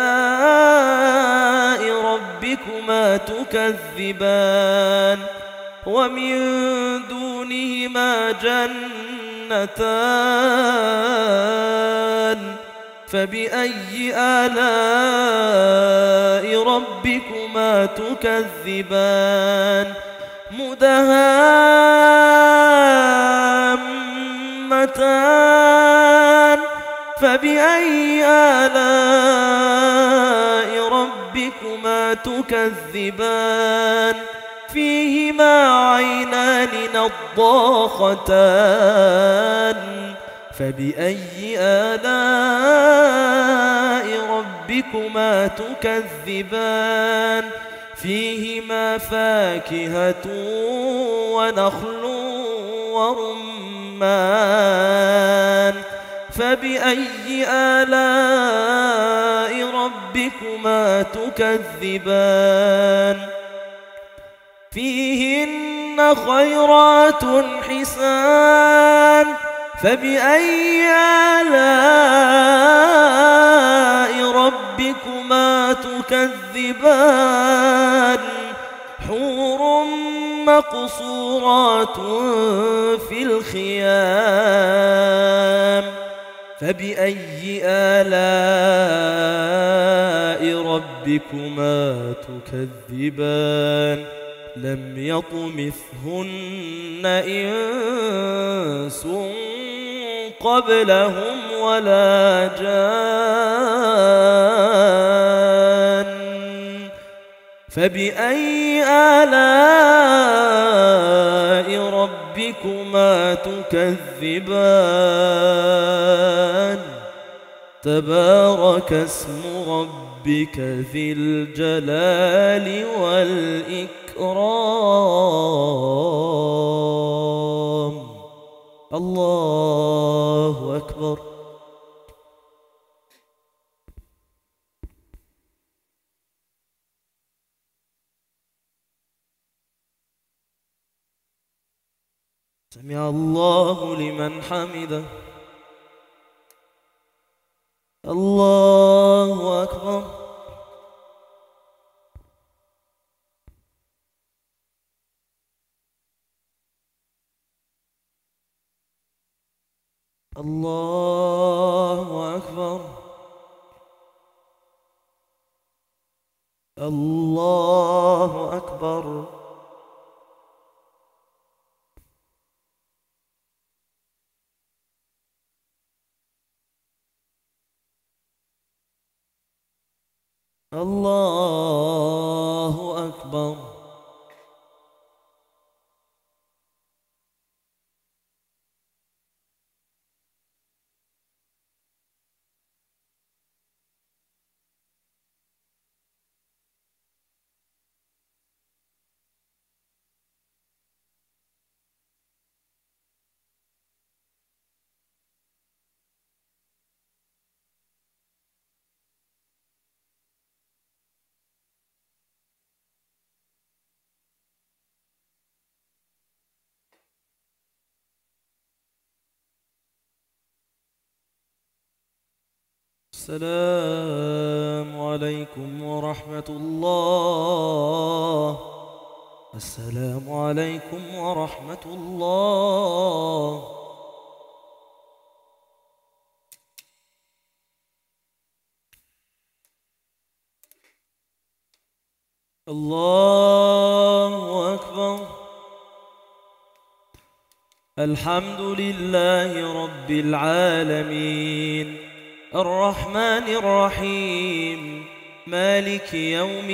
آلاء ربكما تكذبان ومن دونهما جنتان فبأي آلاء ربكما تكذبان مدهامتان فبأي آلاء ربكما تكذبان فيهما عينان نضاختان فبأي آلاء ربكما تكذبان فيهما فاكهة ونخل ورمان فبأي آلاء ربكما تكذبان فيهن خيرات حسان فبأي آلاء ربكما تكذبان حور مقصورات في الخيام فبأي آلاء ربكما تكذبان لم يطمثهن إنس قبلهم ولا جان فبأي آلاء ربكما تكذبان تبارك اسم ربك ذي الجلال والإكرام الله أكبر. سمع الله لمن حمده. الله أكبر. الله أكبر. الله أكبر. الله أكبر. السلام عليكم ورحمة الله. السلام عليكم ورحمة الله. الله أكبر. الحمد لله رب العالمين الرحمن الرحيم مالك يوم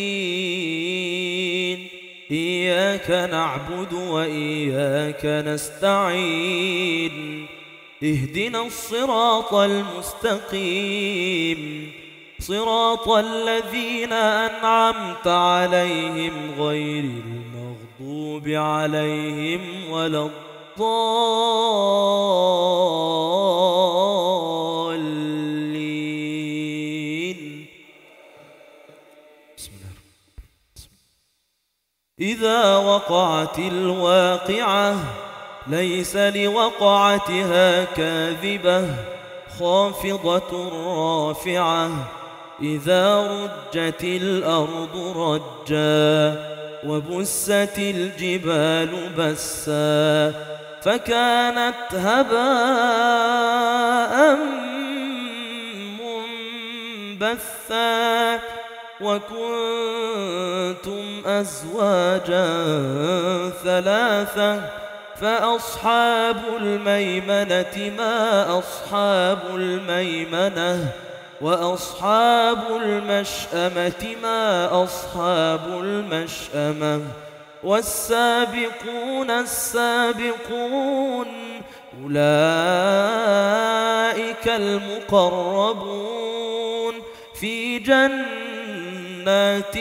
الدين. إياك نعبد وإياك نستعين. اهدنا الصراط المستقيم صراط الذين أنعمت عليهم غير المغضوب عليهم ولا الضالين. بسم الله. إذا وقعت الواقعة ليس لوقعتها كاذبة خافضة رافعة. إذا رجت الأرض رجا وبست الجبال بسا فكانت هباء منبثا وكنتم أزواجا ثلاثة فأصحاب الميمنة ما أصحاب الميمنة وأصحاب المشأمة ما أصحاب المشأمة والسابقون السابقون أولئك المقربون في جنات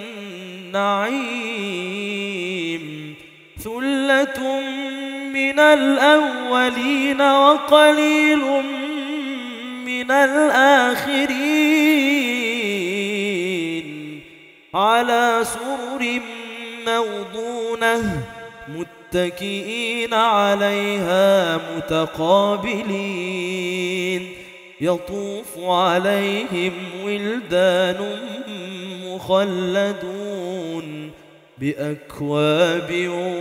النعيم. ثلة من الأولين وقليل من الآخرين على سرر موضونة متكئين عليها متقابلين. يطوف عليهم ولدان مخلدون بأكواب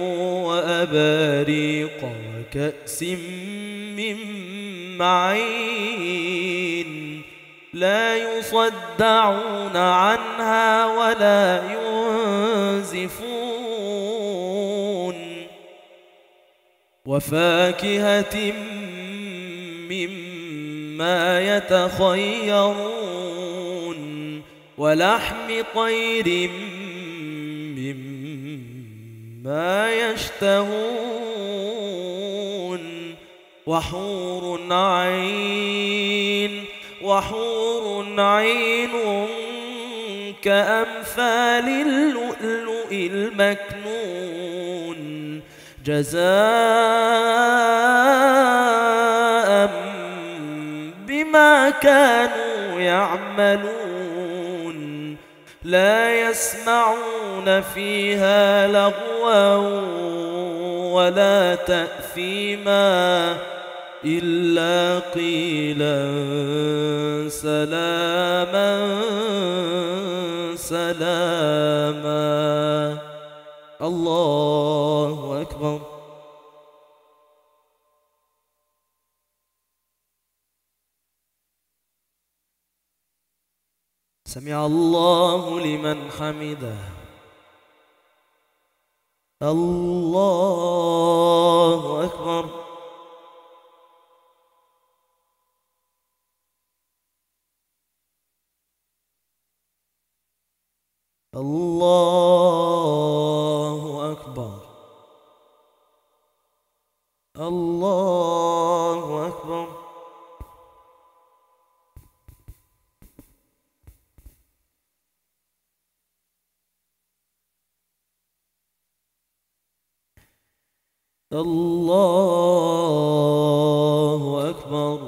وأباريق وكأس من معين لا يصدعون عنها ولا ينزفون. وفاكهة مما يتخيرون ولحم طير مما يشتهون. وحور عين وحور عين كأمثال اللؤلؤ المكنون جزاء بما كانوا يعملون. لا يسمعون فيها لغوا ولا تأثيما إلا قيلا سلاما سلاما. الله أكبر. سمع الله لمن حمده. الله أكبر. الله أكبر. الله أكبر. الله أكبر.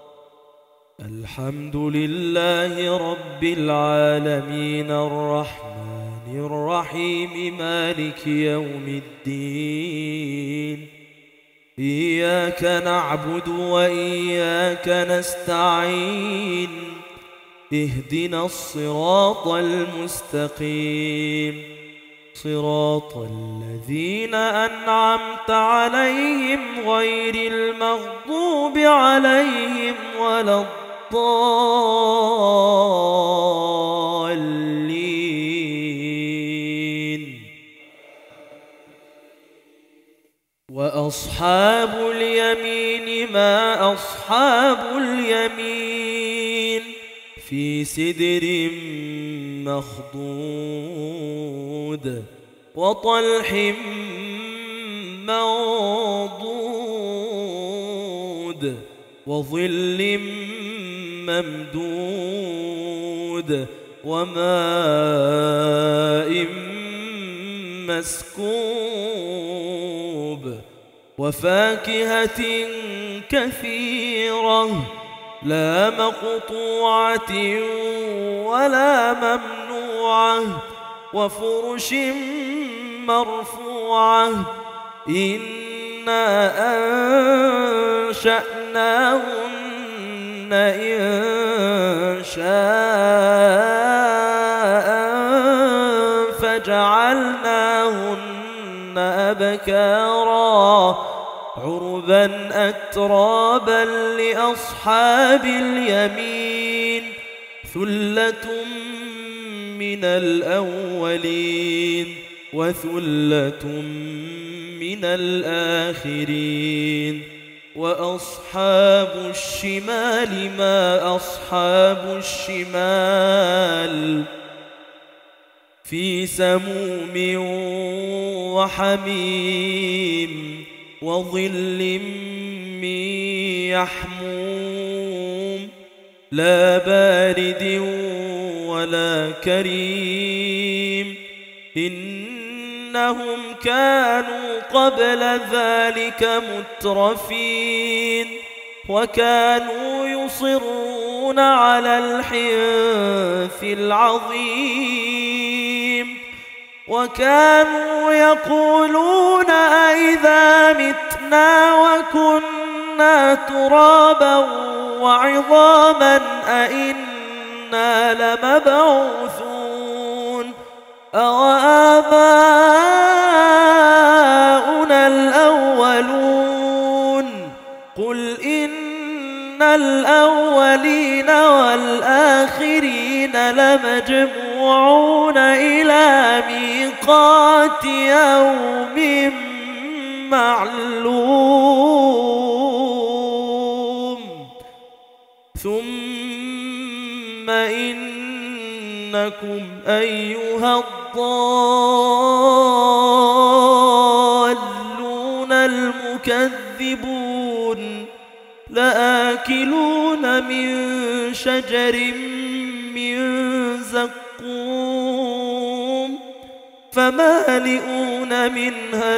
الحمد لله رب العالمين الرحمن الرحيم مالك يوم الدين. إياك نعبد وإياك نستعين اهدنا الصراط المستقيم صراط الذين أنعمت عليهم غير المغضوب عليهم ولا الضالين. وأصحاب اليمين ما أصحاب اليمين في سدر مخضود وطلح منضود وظل ممدود وماء مسكوب وفاكهة كثيرة لا مقطوعة ولا ممنوعة وفرش مرفوعة إنا أنشأناهن إنشاء فجعلناهن أبكارا عربا أترابا لأصحاب اليمين ثلة من الأولين وثلة من الآخرين. وأصحاب الشمال ما أصحاب الشمال في سموم وحميم وظل من يحموم لا بارد ولا كريم إنهم كانوا قبل ذلك مترفين وكانوا يصرون على الحنث العظيم وكانوا يقولون أئذا متنا وكنا ترابا وعظاما أئنا لمبعوثون أوآباؤنا الأولون قل إن الأولين والآخرين لمجموعون إلى ميقات يوم معلوم ثم إنكم أيها الضالون المكذبون لآكلون من شجر من زقوم فمالئون منها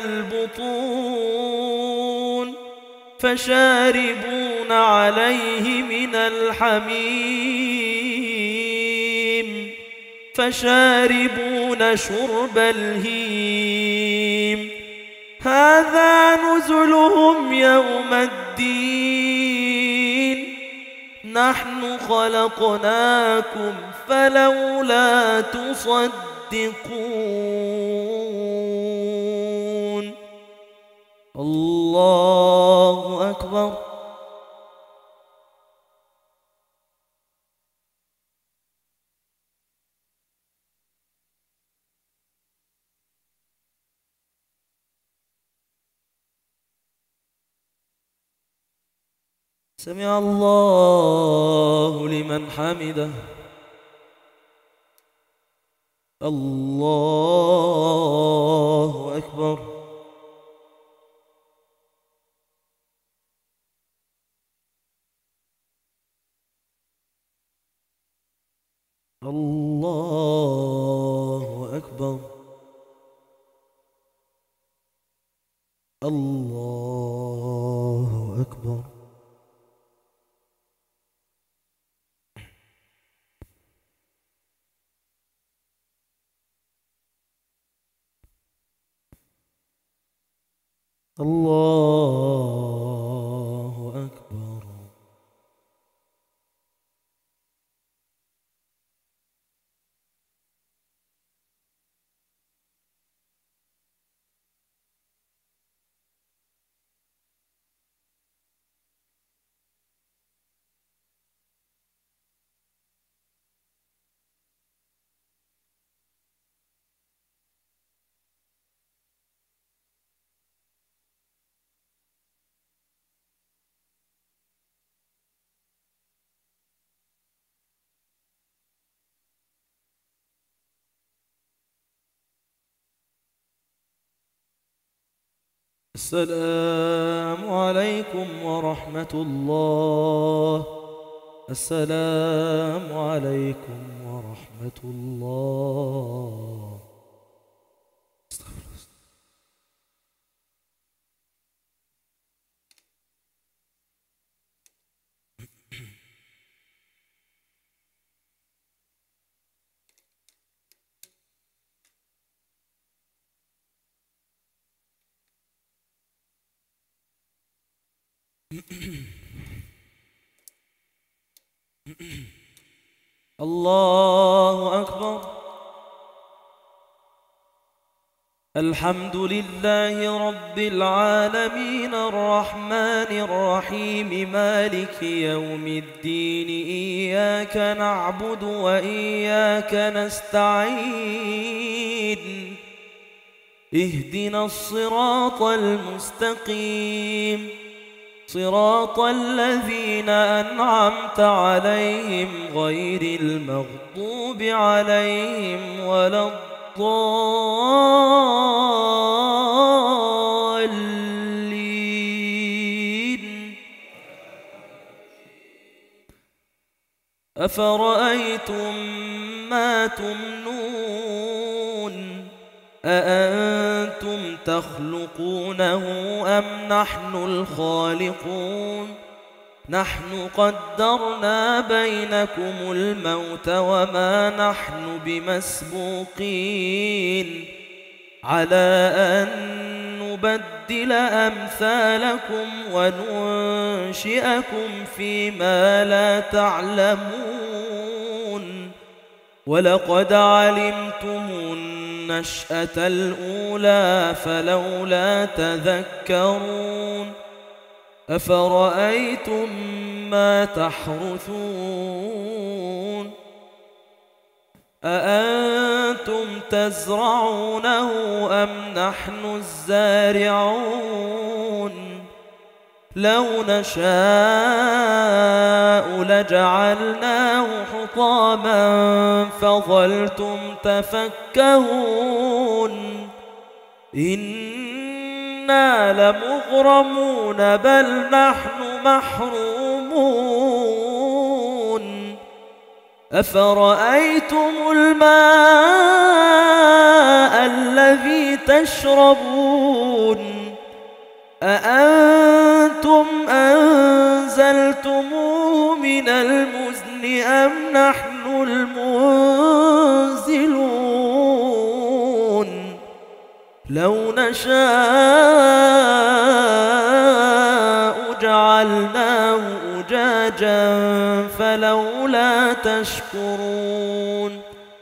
البطون فشاربون عليه من الحميم فشاربون شرب الهيم هذا نزلهم يوم الدين نحن خلقناكم فلولا تصدقون. الله أكبر. سمع الله لمن حمده. الله أكبر. الله أكبر. الله أكبر. الله السلام عليكم ورحمة الله. السلام عليكم ورحمة الله. الله أكبر. الحمد لله رب العالمين الرحمن الرحيم مالك يوم الدين. إياك نعبد وإياك نستعين. اهدنا الصراط المستقيم صراط الذين أنعمت عليهم غير المغضوب عليهم ولا الضالين. أفرأيتم ما تمنون أأنتم تخلقونه أم نحن الخالقون؟ نحن قدرنا بينكم الموت وما نحن بمسبوقين على أن نبدل أمثالكم وننشئكم فيما لا تعلمون. ولقد علمتم النشأة الأولى فلولا تذكرون. أفرأيتم ما تحرثون أأنتم تزرعونه أم نحن الزارعون؟ لو نشاء لجعلناه حطاما فظلتم تفكهون. إنا لمغرمون بل نحن محرومون. أفرأيتم الماء الذي تشربون أأنتم أنزلتموه من المزن أم نحن المنزلون؟ لو نشاء جعلناه أجاجا فلولا تشكرون.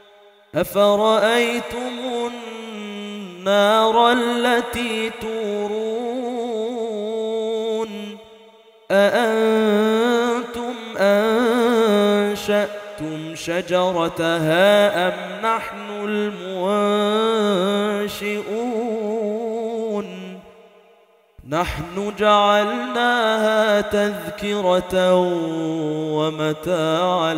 أفرأيتم النار التي تورون أأنتم أنشأتم شجرتها أم نحن المنشئون؟ نحن جعلناها تذكرة ومتاعا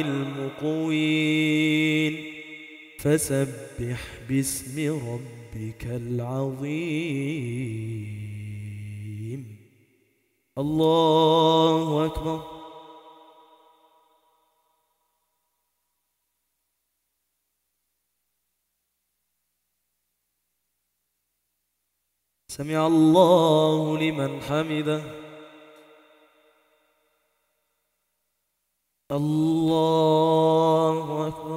للمقوين. فسبح باسم ربك العظيم. الله أكبر. سمع الله لمن حمده. الله أكبر.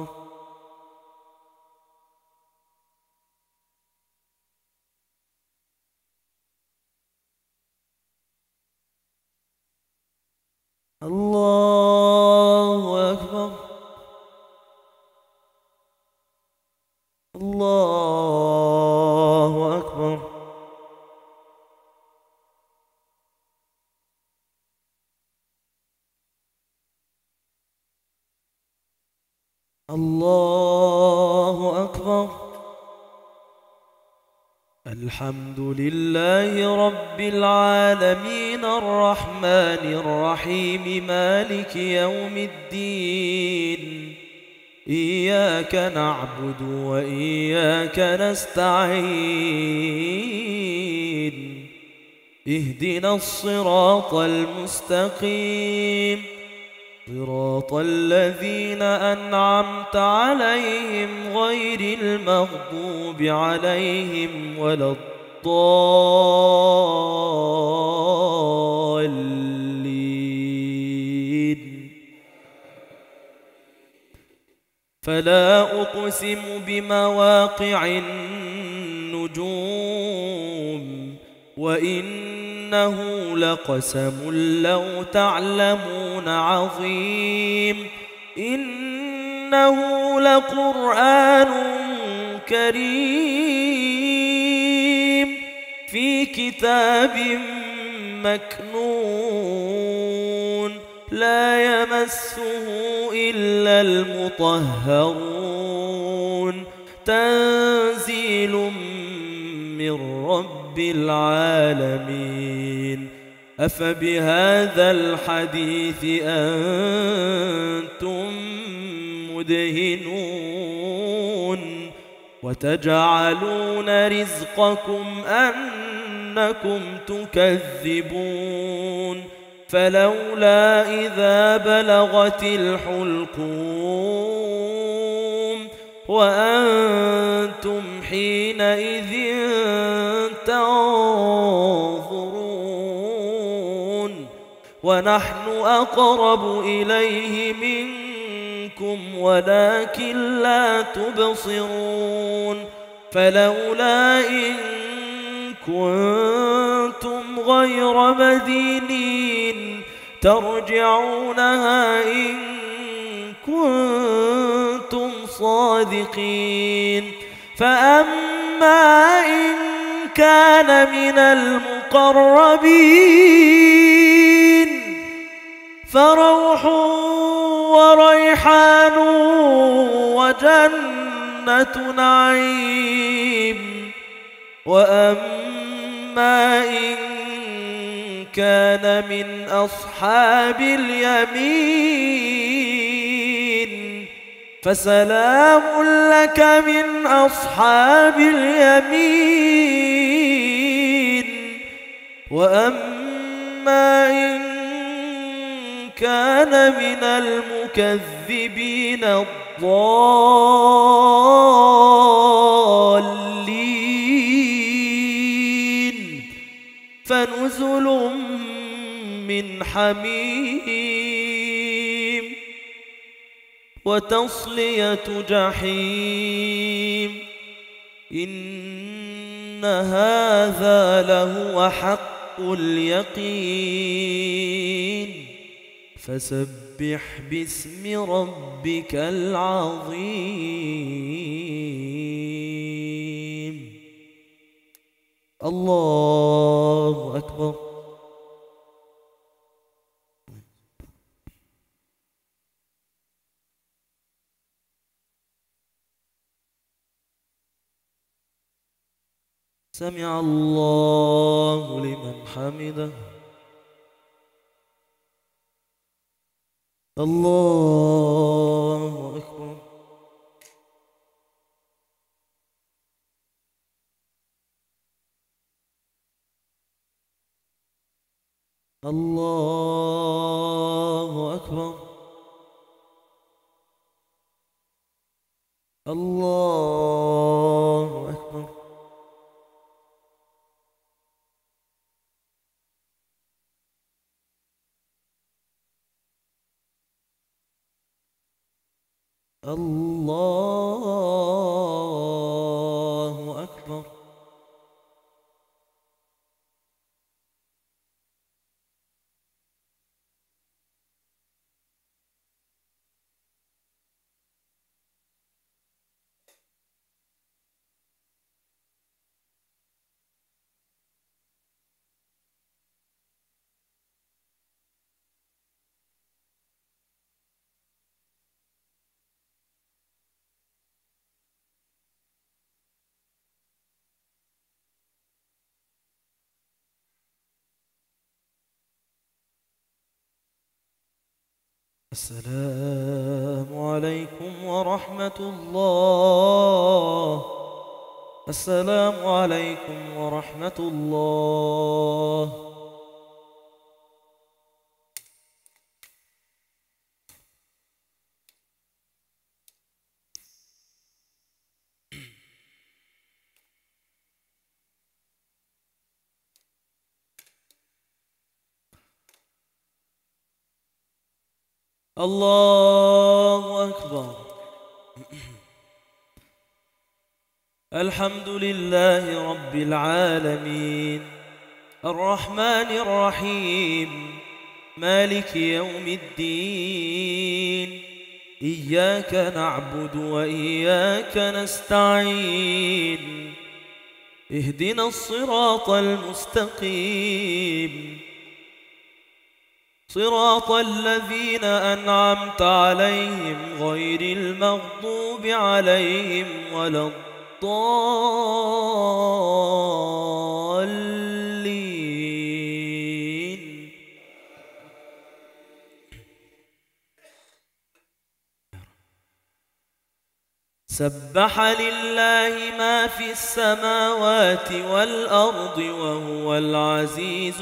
الله أكبر. الله أكبر. الله أكبر. الحمد لله رب العالمين الرحمن الرحيم مالك يوم الدين. إياك نعبد وإياك نستعين. اهدنا الصراط المستقيم صراط الذين أنعمت عليهم غير المغضوب عليهم ولا الضالين. فلا أقسم بمواقع النجوم وإنه لقسم لو تعلمون عظيم. إنه لقرآن كريم في كتاب مكنون لا يمسه إلا المطهرون تنزيل من رب العالمين. أفبهذا الحديث أنتم مدهنون وتجعلون رزقكم أنكم تكذبون. فلولا إذا بلغت الحلقوم وأنتم حينئذ تنظرون ونحن أقرب إليه منكم ولكن لا تبصرون. فلولا إن كنتم غير مدينين ترجعونها إن كنتم صادقين. فأما إن كان من المقربين فروح وريحان وجنة نعيم. وأما إن كان من أصحاب اليمين فسلام لك من أصحاب اليمين. وأما إن كان من المكذبين الضالين فنزل من حميم وتصلية جحيم. إن هذا لهو حق اليقين. فسبح باسم ربك العظيم. الله أكبر. سمع الله لمن حمده. الله أكبر. الله أكبر. الله أكبر. الله أكبر. السلام عليكم ورحمة الله السلام عليكم ورحمة الله. الله أكبر. الحمد لله رب العالمين الرحمن الرحيم مالك يوم الدين. إياك نعبد وإياك نستعين. اهدنا الصراط المستقيم صراط الذين أنعمت عليهم غير المغضوب عليهم ولا الضالين. سبح لله ما في السماوات والأرض وهو العزيز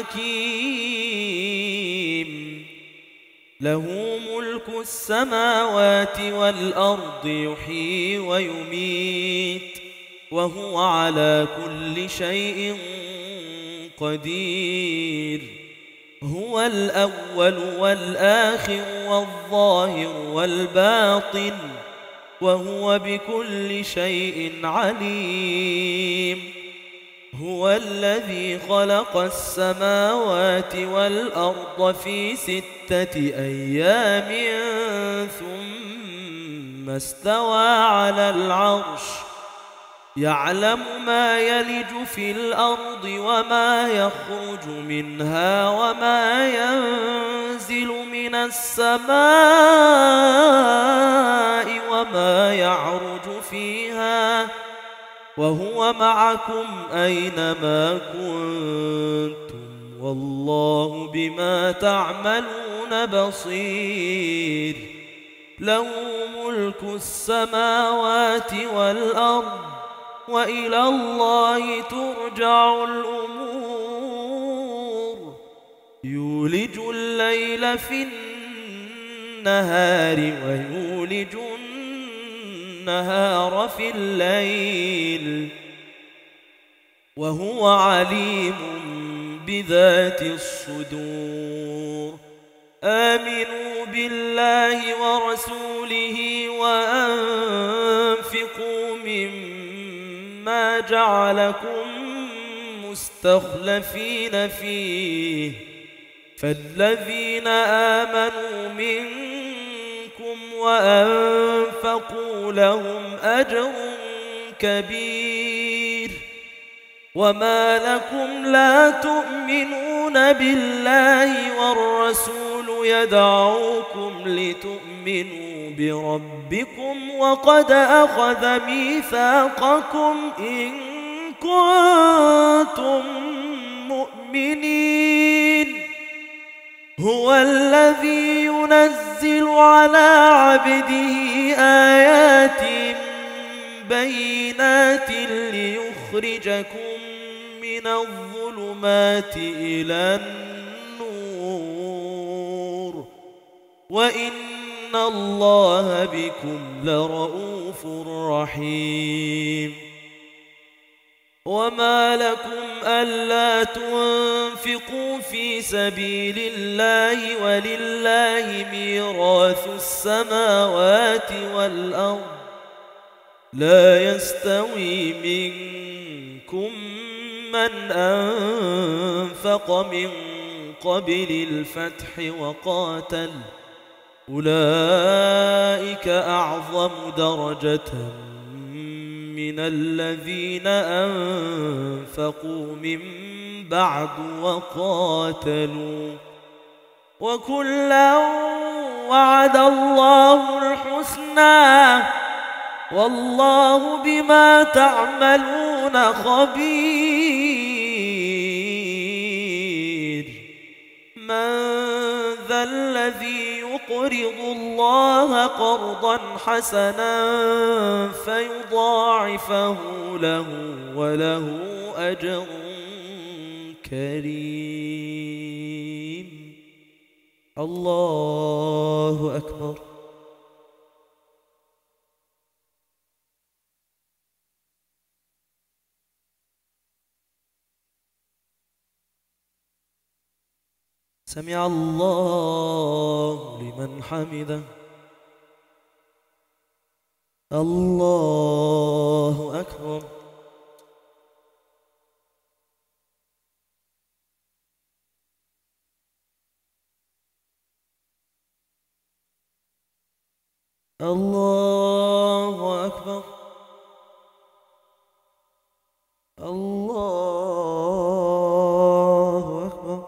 الحكيم. له ملك السماوات والأرض يحيي ويميت وهو على كل شيء قدير. هو الأول والآخر والظاهر والباطن وهو بكل شيء عليم. هو الذي خلق السماوات والأرض في ستة أيام ثم استوى على العرش. يعلم ما يلج في الأرض وما يخرج منها وما ينزل من السماء وما يعرج فيها وهو معكم أينما كنتم والله بما تعملون بصير. له ملك السماوات والأرض وإلى الله ترجع الأمور. يولج الليل في النهار ويولج النهار في الليل وهو عليم بذات الصدور. آمنوا بالله ورسوله وأنفقوا مما جعلكم مستخلفين فيه فالذين آمنوا منكم وأنفقوا لهم أجر كبير. وما لكم لا تؤمنون بالله والرسول يدعوكم لتؤمنوا بربكم وقد أخذ ميثاقكم إن كنتم مؤمنين. هو الذي ينزل على عبده آيات بينات ليخرجكم من الظلمات إلى النور وإن الله بكم لرؤوف رحيم. وما لكم ألا تنفقوا في سبيل الله ولله ميراث السماوات والأرض لا يستوي منكم من أنفق من قبل الفتح وقاتل أولئك أعظم درجة من الذين أنفقوا من بعد وقاتلوا وكلا وعد الله الحسنى والله بما تعملون خبير. من ذا الذي يقرض يقرض الله قرضا حسنا فيضاعفه له وله أجر كريم. الله أكبر. سمع الله لمن حمده. الله أكبر. الله أكبر. الله أكبر.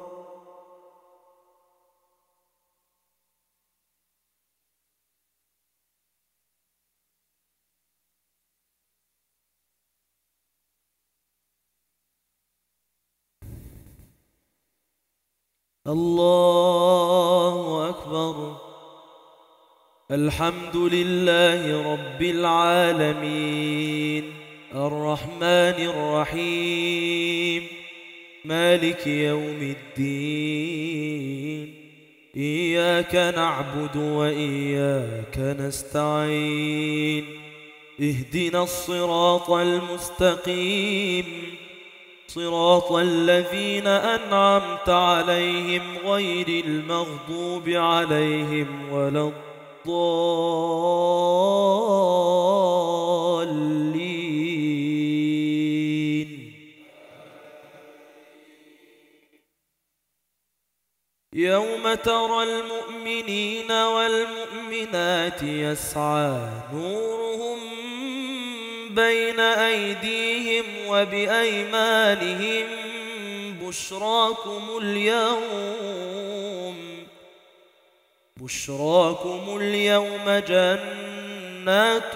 الله أكبر. الحمد لله رب العالمين الرحمن الرحيم مالك يوم الدين. إياك نعبد وإياك نستعين. اهدنا الصراط المستقيم صراط الذين أنعمت عليهم غير المغضوب عليهم ولا الضالين. يوم ترى المؤمنين والمؤمنات يسعى نورهم بين أيديهم وبأيمانهم بشراكم اليوم بشراكم اليوم جنات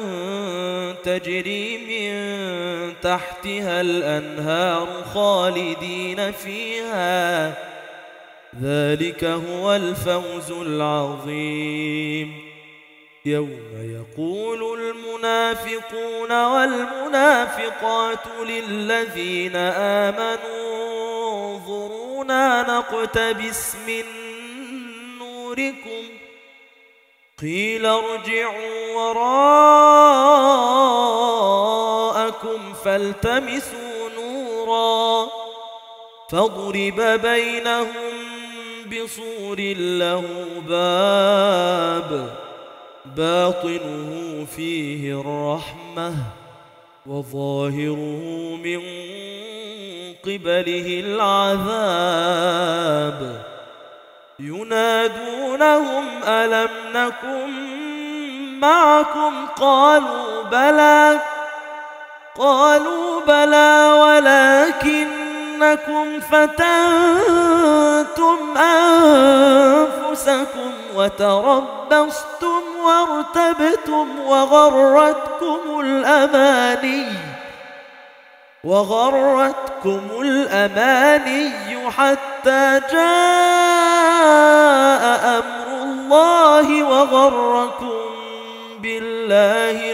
تجري من تحتها الأنهار خالدين فيها ذلك هو الفوز العظيم. يوم يقول المنافقون والمنافقات للذين آمنوا انظرونا نقتبس من نوركم قيل ارجعوا وراءكم فالتمسوا نورا فاضرب بينهم بسور له باب باطنه فيه الرحمة وظاهره من قبله العذاب. ينادونهم ألم نكن معكم قالوا بلى قالوا بلى ولكنكم فتنتم أنفسكم وتربصتم وارتبتم وغرتكم الأماني وغرتكم الأماني حتى جاء أمر الله وغركم بالله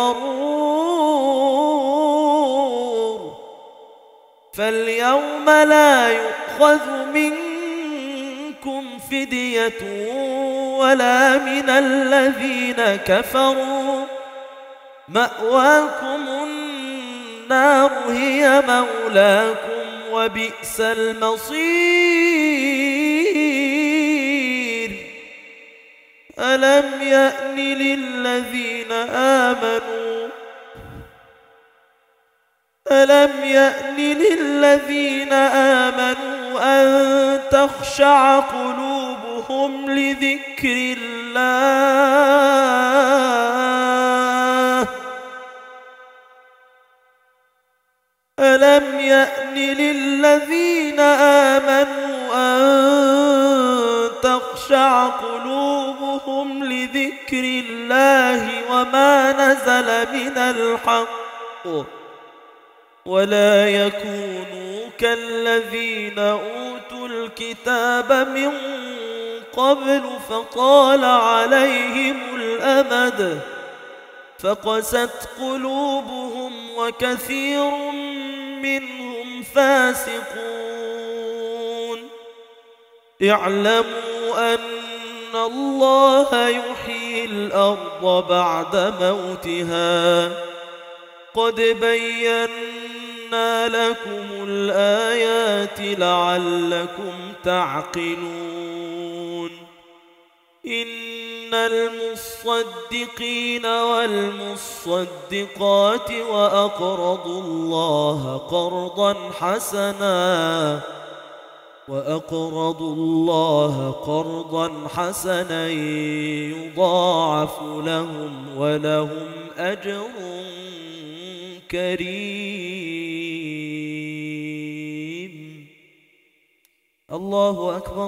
الغرور. فاليوم لا يؤخذ منكم فدية ولا من الذين كفروا مأواكم النار هي مولاكم وبئس المصير. ألم يأن للذين آمنوا ألم يأن للذين آمنوا أن تخشع قلوبهم لذكر الله ألم يأن للذين آمنوا أن تخشع قلوبهم لذكر الله وما نزل من الحق ولا يكونوا كالذين أوتوا الكتاب من قبل فطال عليهم الأمد فقست قلوبهم وكثير منهم فاسقون. اعلموا أن الله يحيي الأرض بعد موتها قد بينا لكم الآيات لعلكم تعقلون. إن المصدقين والمصدقات وأقرضوا الله قرضا حسنا وأقرضوا الله قرضا حسنا يضاعف لهم ولهم أجر كريم. الله أكبر.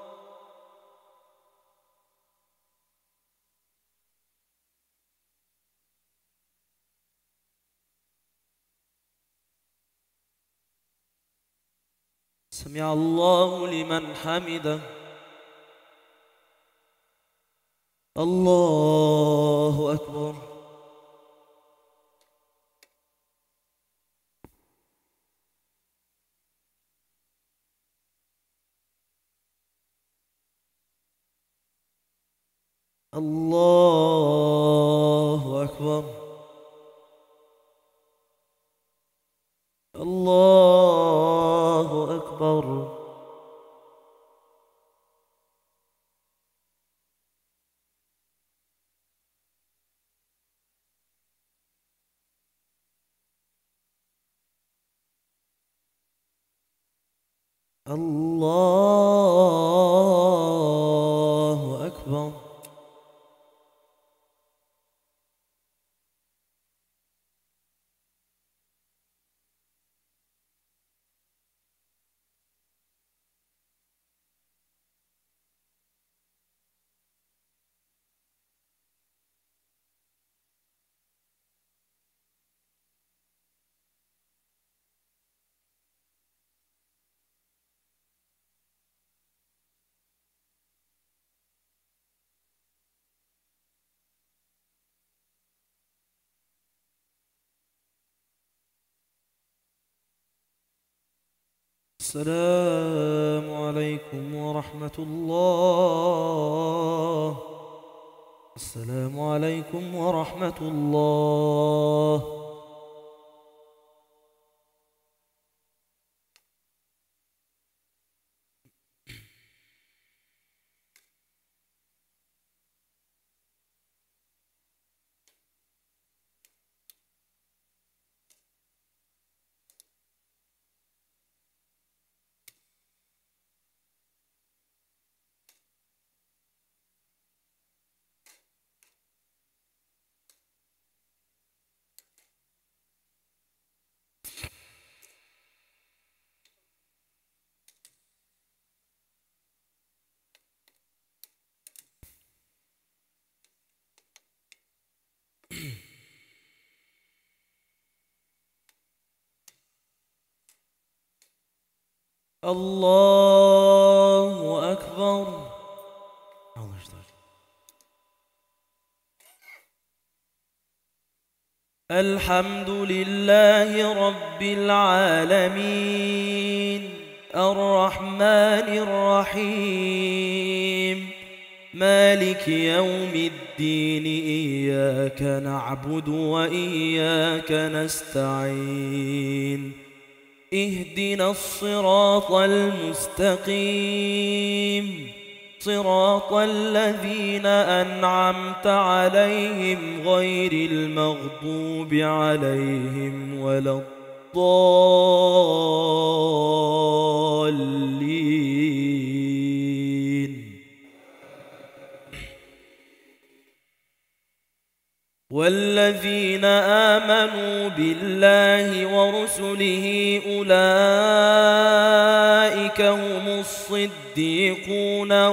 سمع الله لمن حمده. الله أكبر. الله أكبر. الله أكبر. الله أكبر. السلام عليكم ورحمة الله. السلام عليكم ورحمة الله. الله أكبر. الحمد لله رب العالمين الرحمن الرحيم مالك يوم الدين. إياك نعبد وإياك نستعين. اهدنا الصراط المستقيم صراط الذين أنعمت عليهم غير المغضوب عليهم ولا الضالين. والذين آمنوا بالله ورسله أولئك هم الصديقون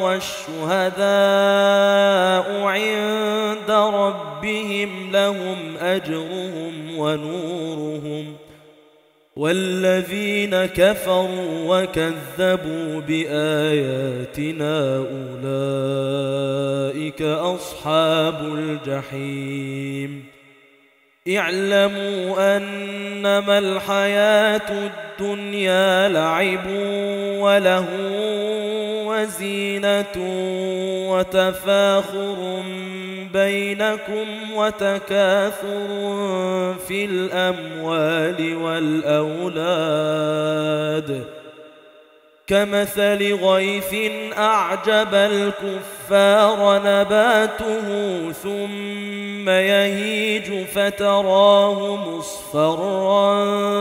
والشهداء عند ربهم لهم أجرهم ونورهم والذين كفروا وكذبوا بآياتنا أولئك أصحاب الجحيم اعلموا أنما الحياة الدنيا لعب ولهو وزينة وتفاخر بينكم وتكاثر في الأموال والأولاد كمثل غيث أعجب الكفار نباته ثم يهيج فتراه مصفرا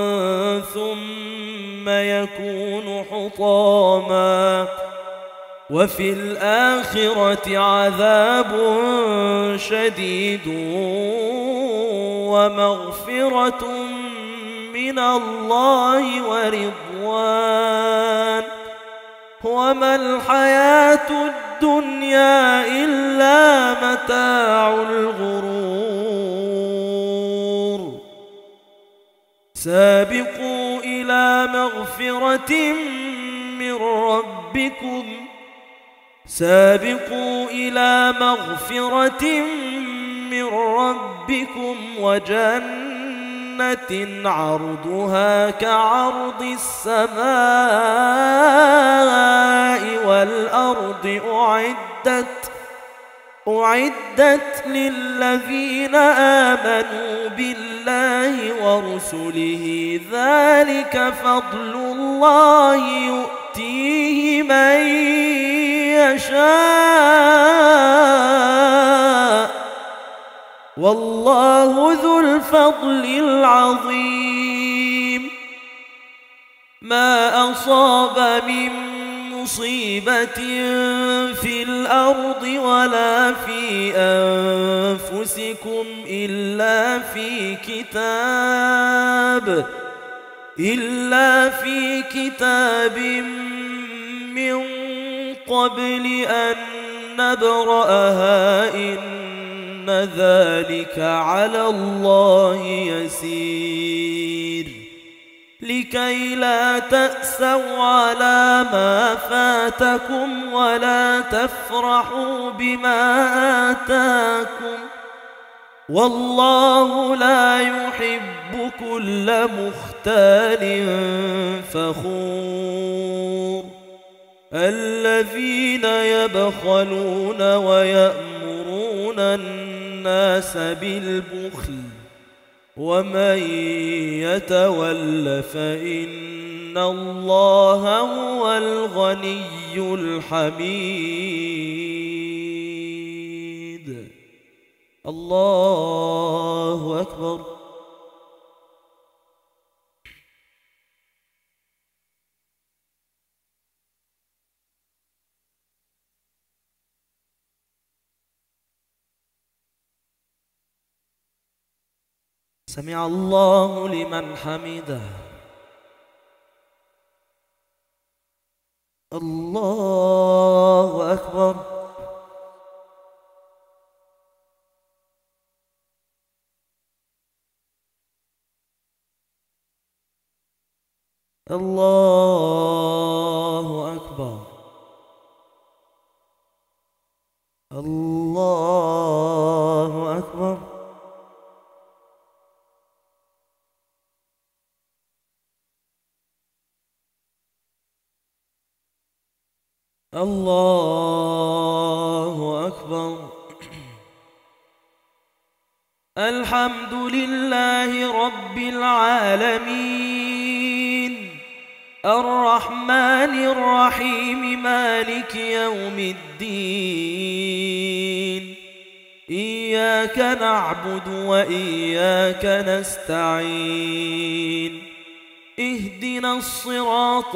ثم يكون حطاما وفي الآخرة عذاب شديد ومغفرة من الله ورضوان وما الحياة الدنيا إلا متاع الغرور سابقوا إلى مغفرة من ربكم سابقوا إلى مغفرة من ربكم وجنة عرضها كعرض السماء والأرض أعدت أعدت للذين آمنوا بالله ورسله ذلك فضل الله يؤتيه من يشاء والله ذو الفضل العظيم ما أصاب من مصيبة في الأرض ولا في أنفسكم إلا في كتاب إلا في كتاب من قبل أن نبرأها إن ذلك على الله يسير لكي لا تأسوا على ما فاتكم ولا تفرحوا بما آتاكم والله لا يحب كل مختال فخور الذين يبخلون ويأمرون الناس بالبخل ومن يتول فإن الله هو الغني الحميد الله أكبر سمع الله لمن حمده الله أكبر الله أكبر الله أكبر الله أكبر الحمد لله رب العالمين الرحمن الرحيم مالك يوم الدين إياك نعبد وإياك نستعين اهدنا الصراط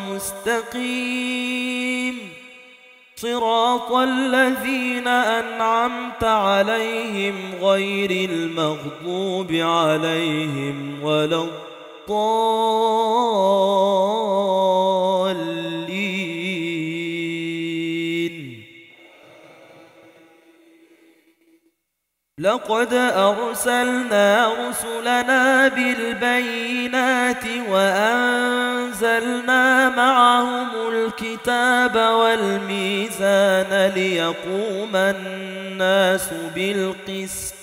المستقيم صراط الذين أنعمت عليهم غير المغضوب عليهم ولا الضالين لقد أرسلنا رسلنا بالبينات وأنزلنا معهم الكتاب والميزان ليقوم الناس بالقسط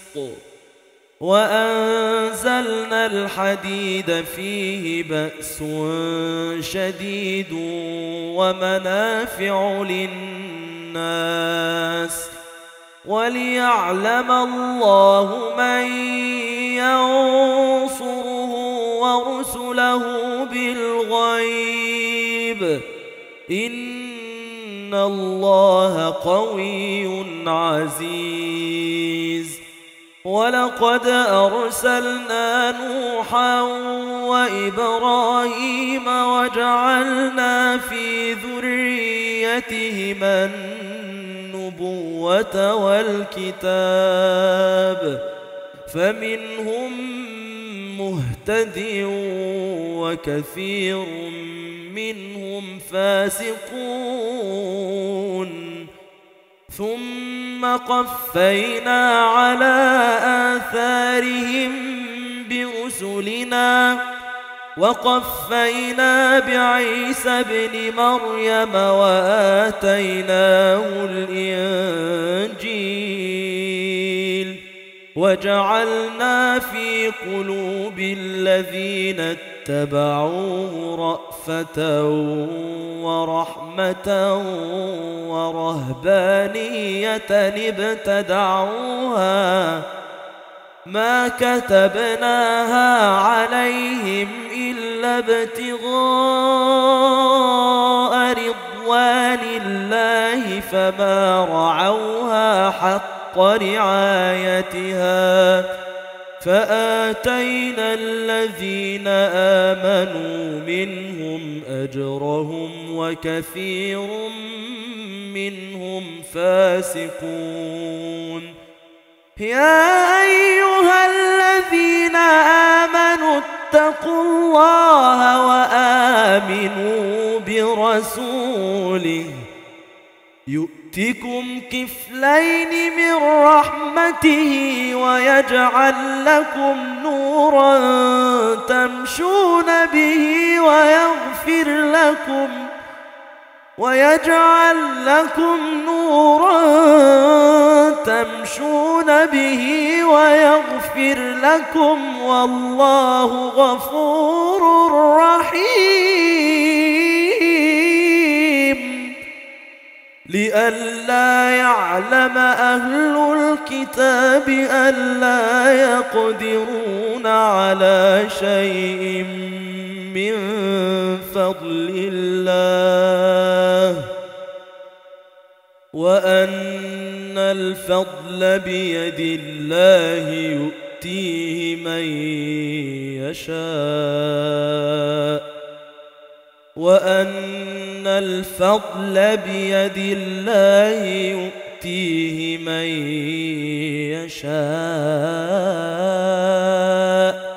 وأنزلنا الحديد فيه بأس شديد ومنافع للناس وليعلم الله من ينصره ورسله بالغيب إن الله قوي عزيز. ولقد أرسلنا نوحا وإبراهيم وجعلنا في ذريتهما النبوة والكتاب فمنهم مهتد وكثير منهم فاسقون ثم قفينا على آثارهم برسلنا وقفينا بعيسى ابن مريم وآتيناه الإنجيل وجعلنا في قلوب الذين اتبعوه رأفة ورحمة ورهبانية ابتدعوها ما كتبناها عليهم إلا ابتغاء رضوان الله فما رعوها حق رعايتها فآتينا الذين آمنوا منهم أجرهم وكثير منهم فاسقون. يا أيها الذين آمنوا اتقوا الله وآمنوا برسوله يؤتكم كفلين من رحمته ويجعل لكم نورا تمشون به ويغفر لكم ويجعل لكم نورا تمشون به ويغفر لكم والله غفور رحيم. لئلا يعلم أهل الكتاب ألا يقدرون على شيء من فضل الله وأن الفضل بيد الله يؤتيه من يشاء وأن الفضل بيد الله يؤتيه من يشاء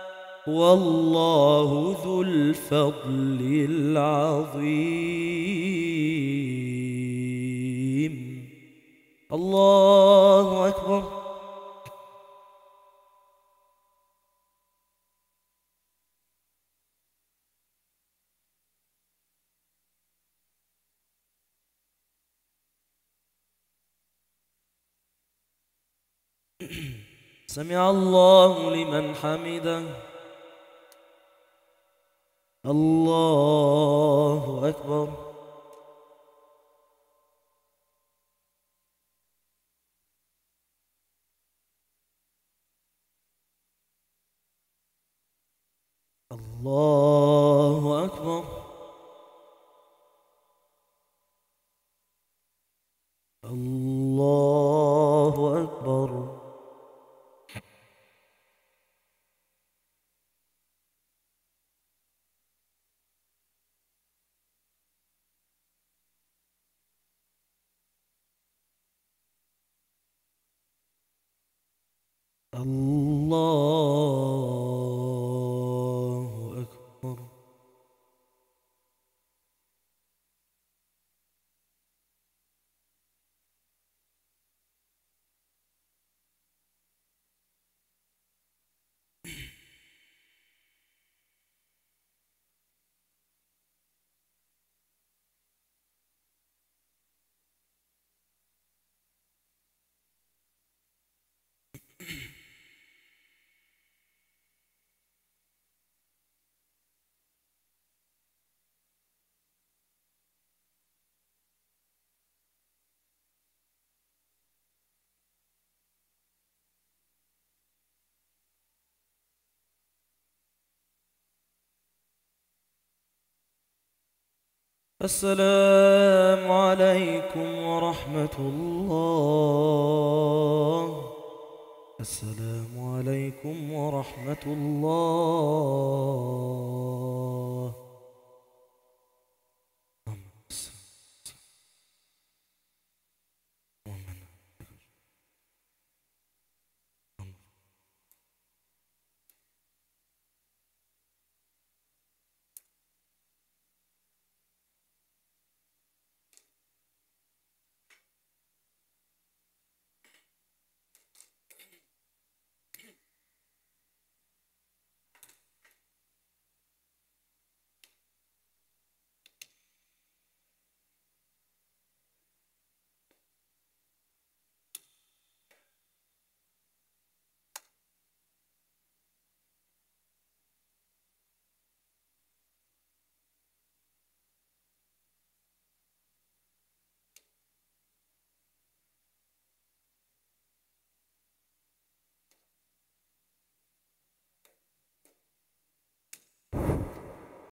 والله ذو الفضل العظيم. الله أكبر. سمع الله لمن حمده. الله أكبر. الله أكبر. الله أكبر. الله أكبر. السلام عليكم ورحمة الله. السلام عليكم ورحمة الله.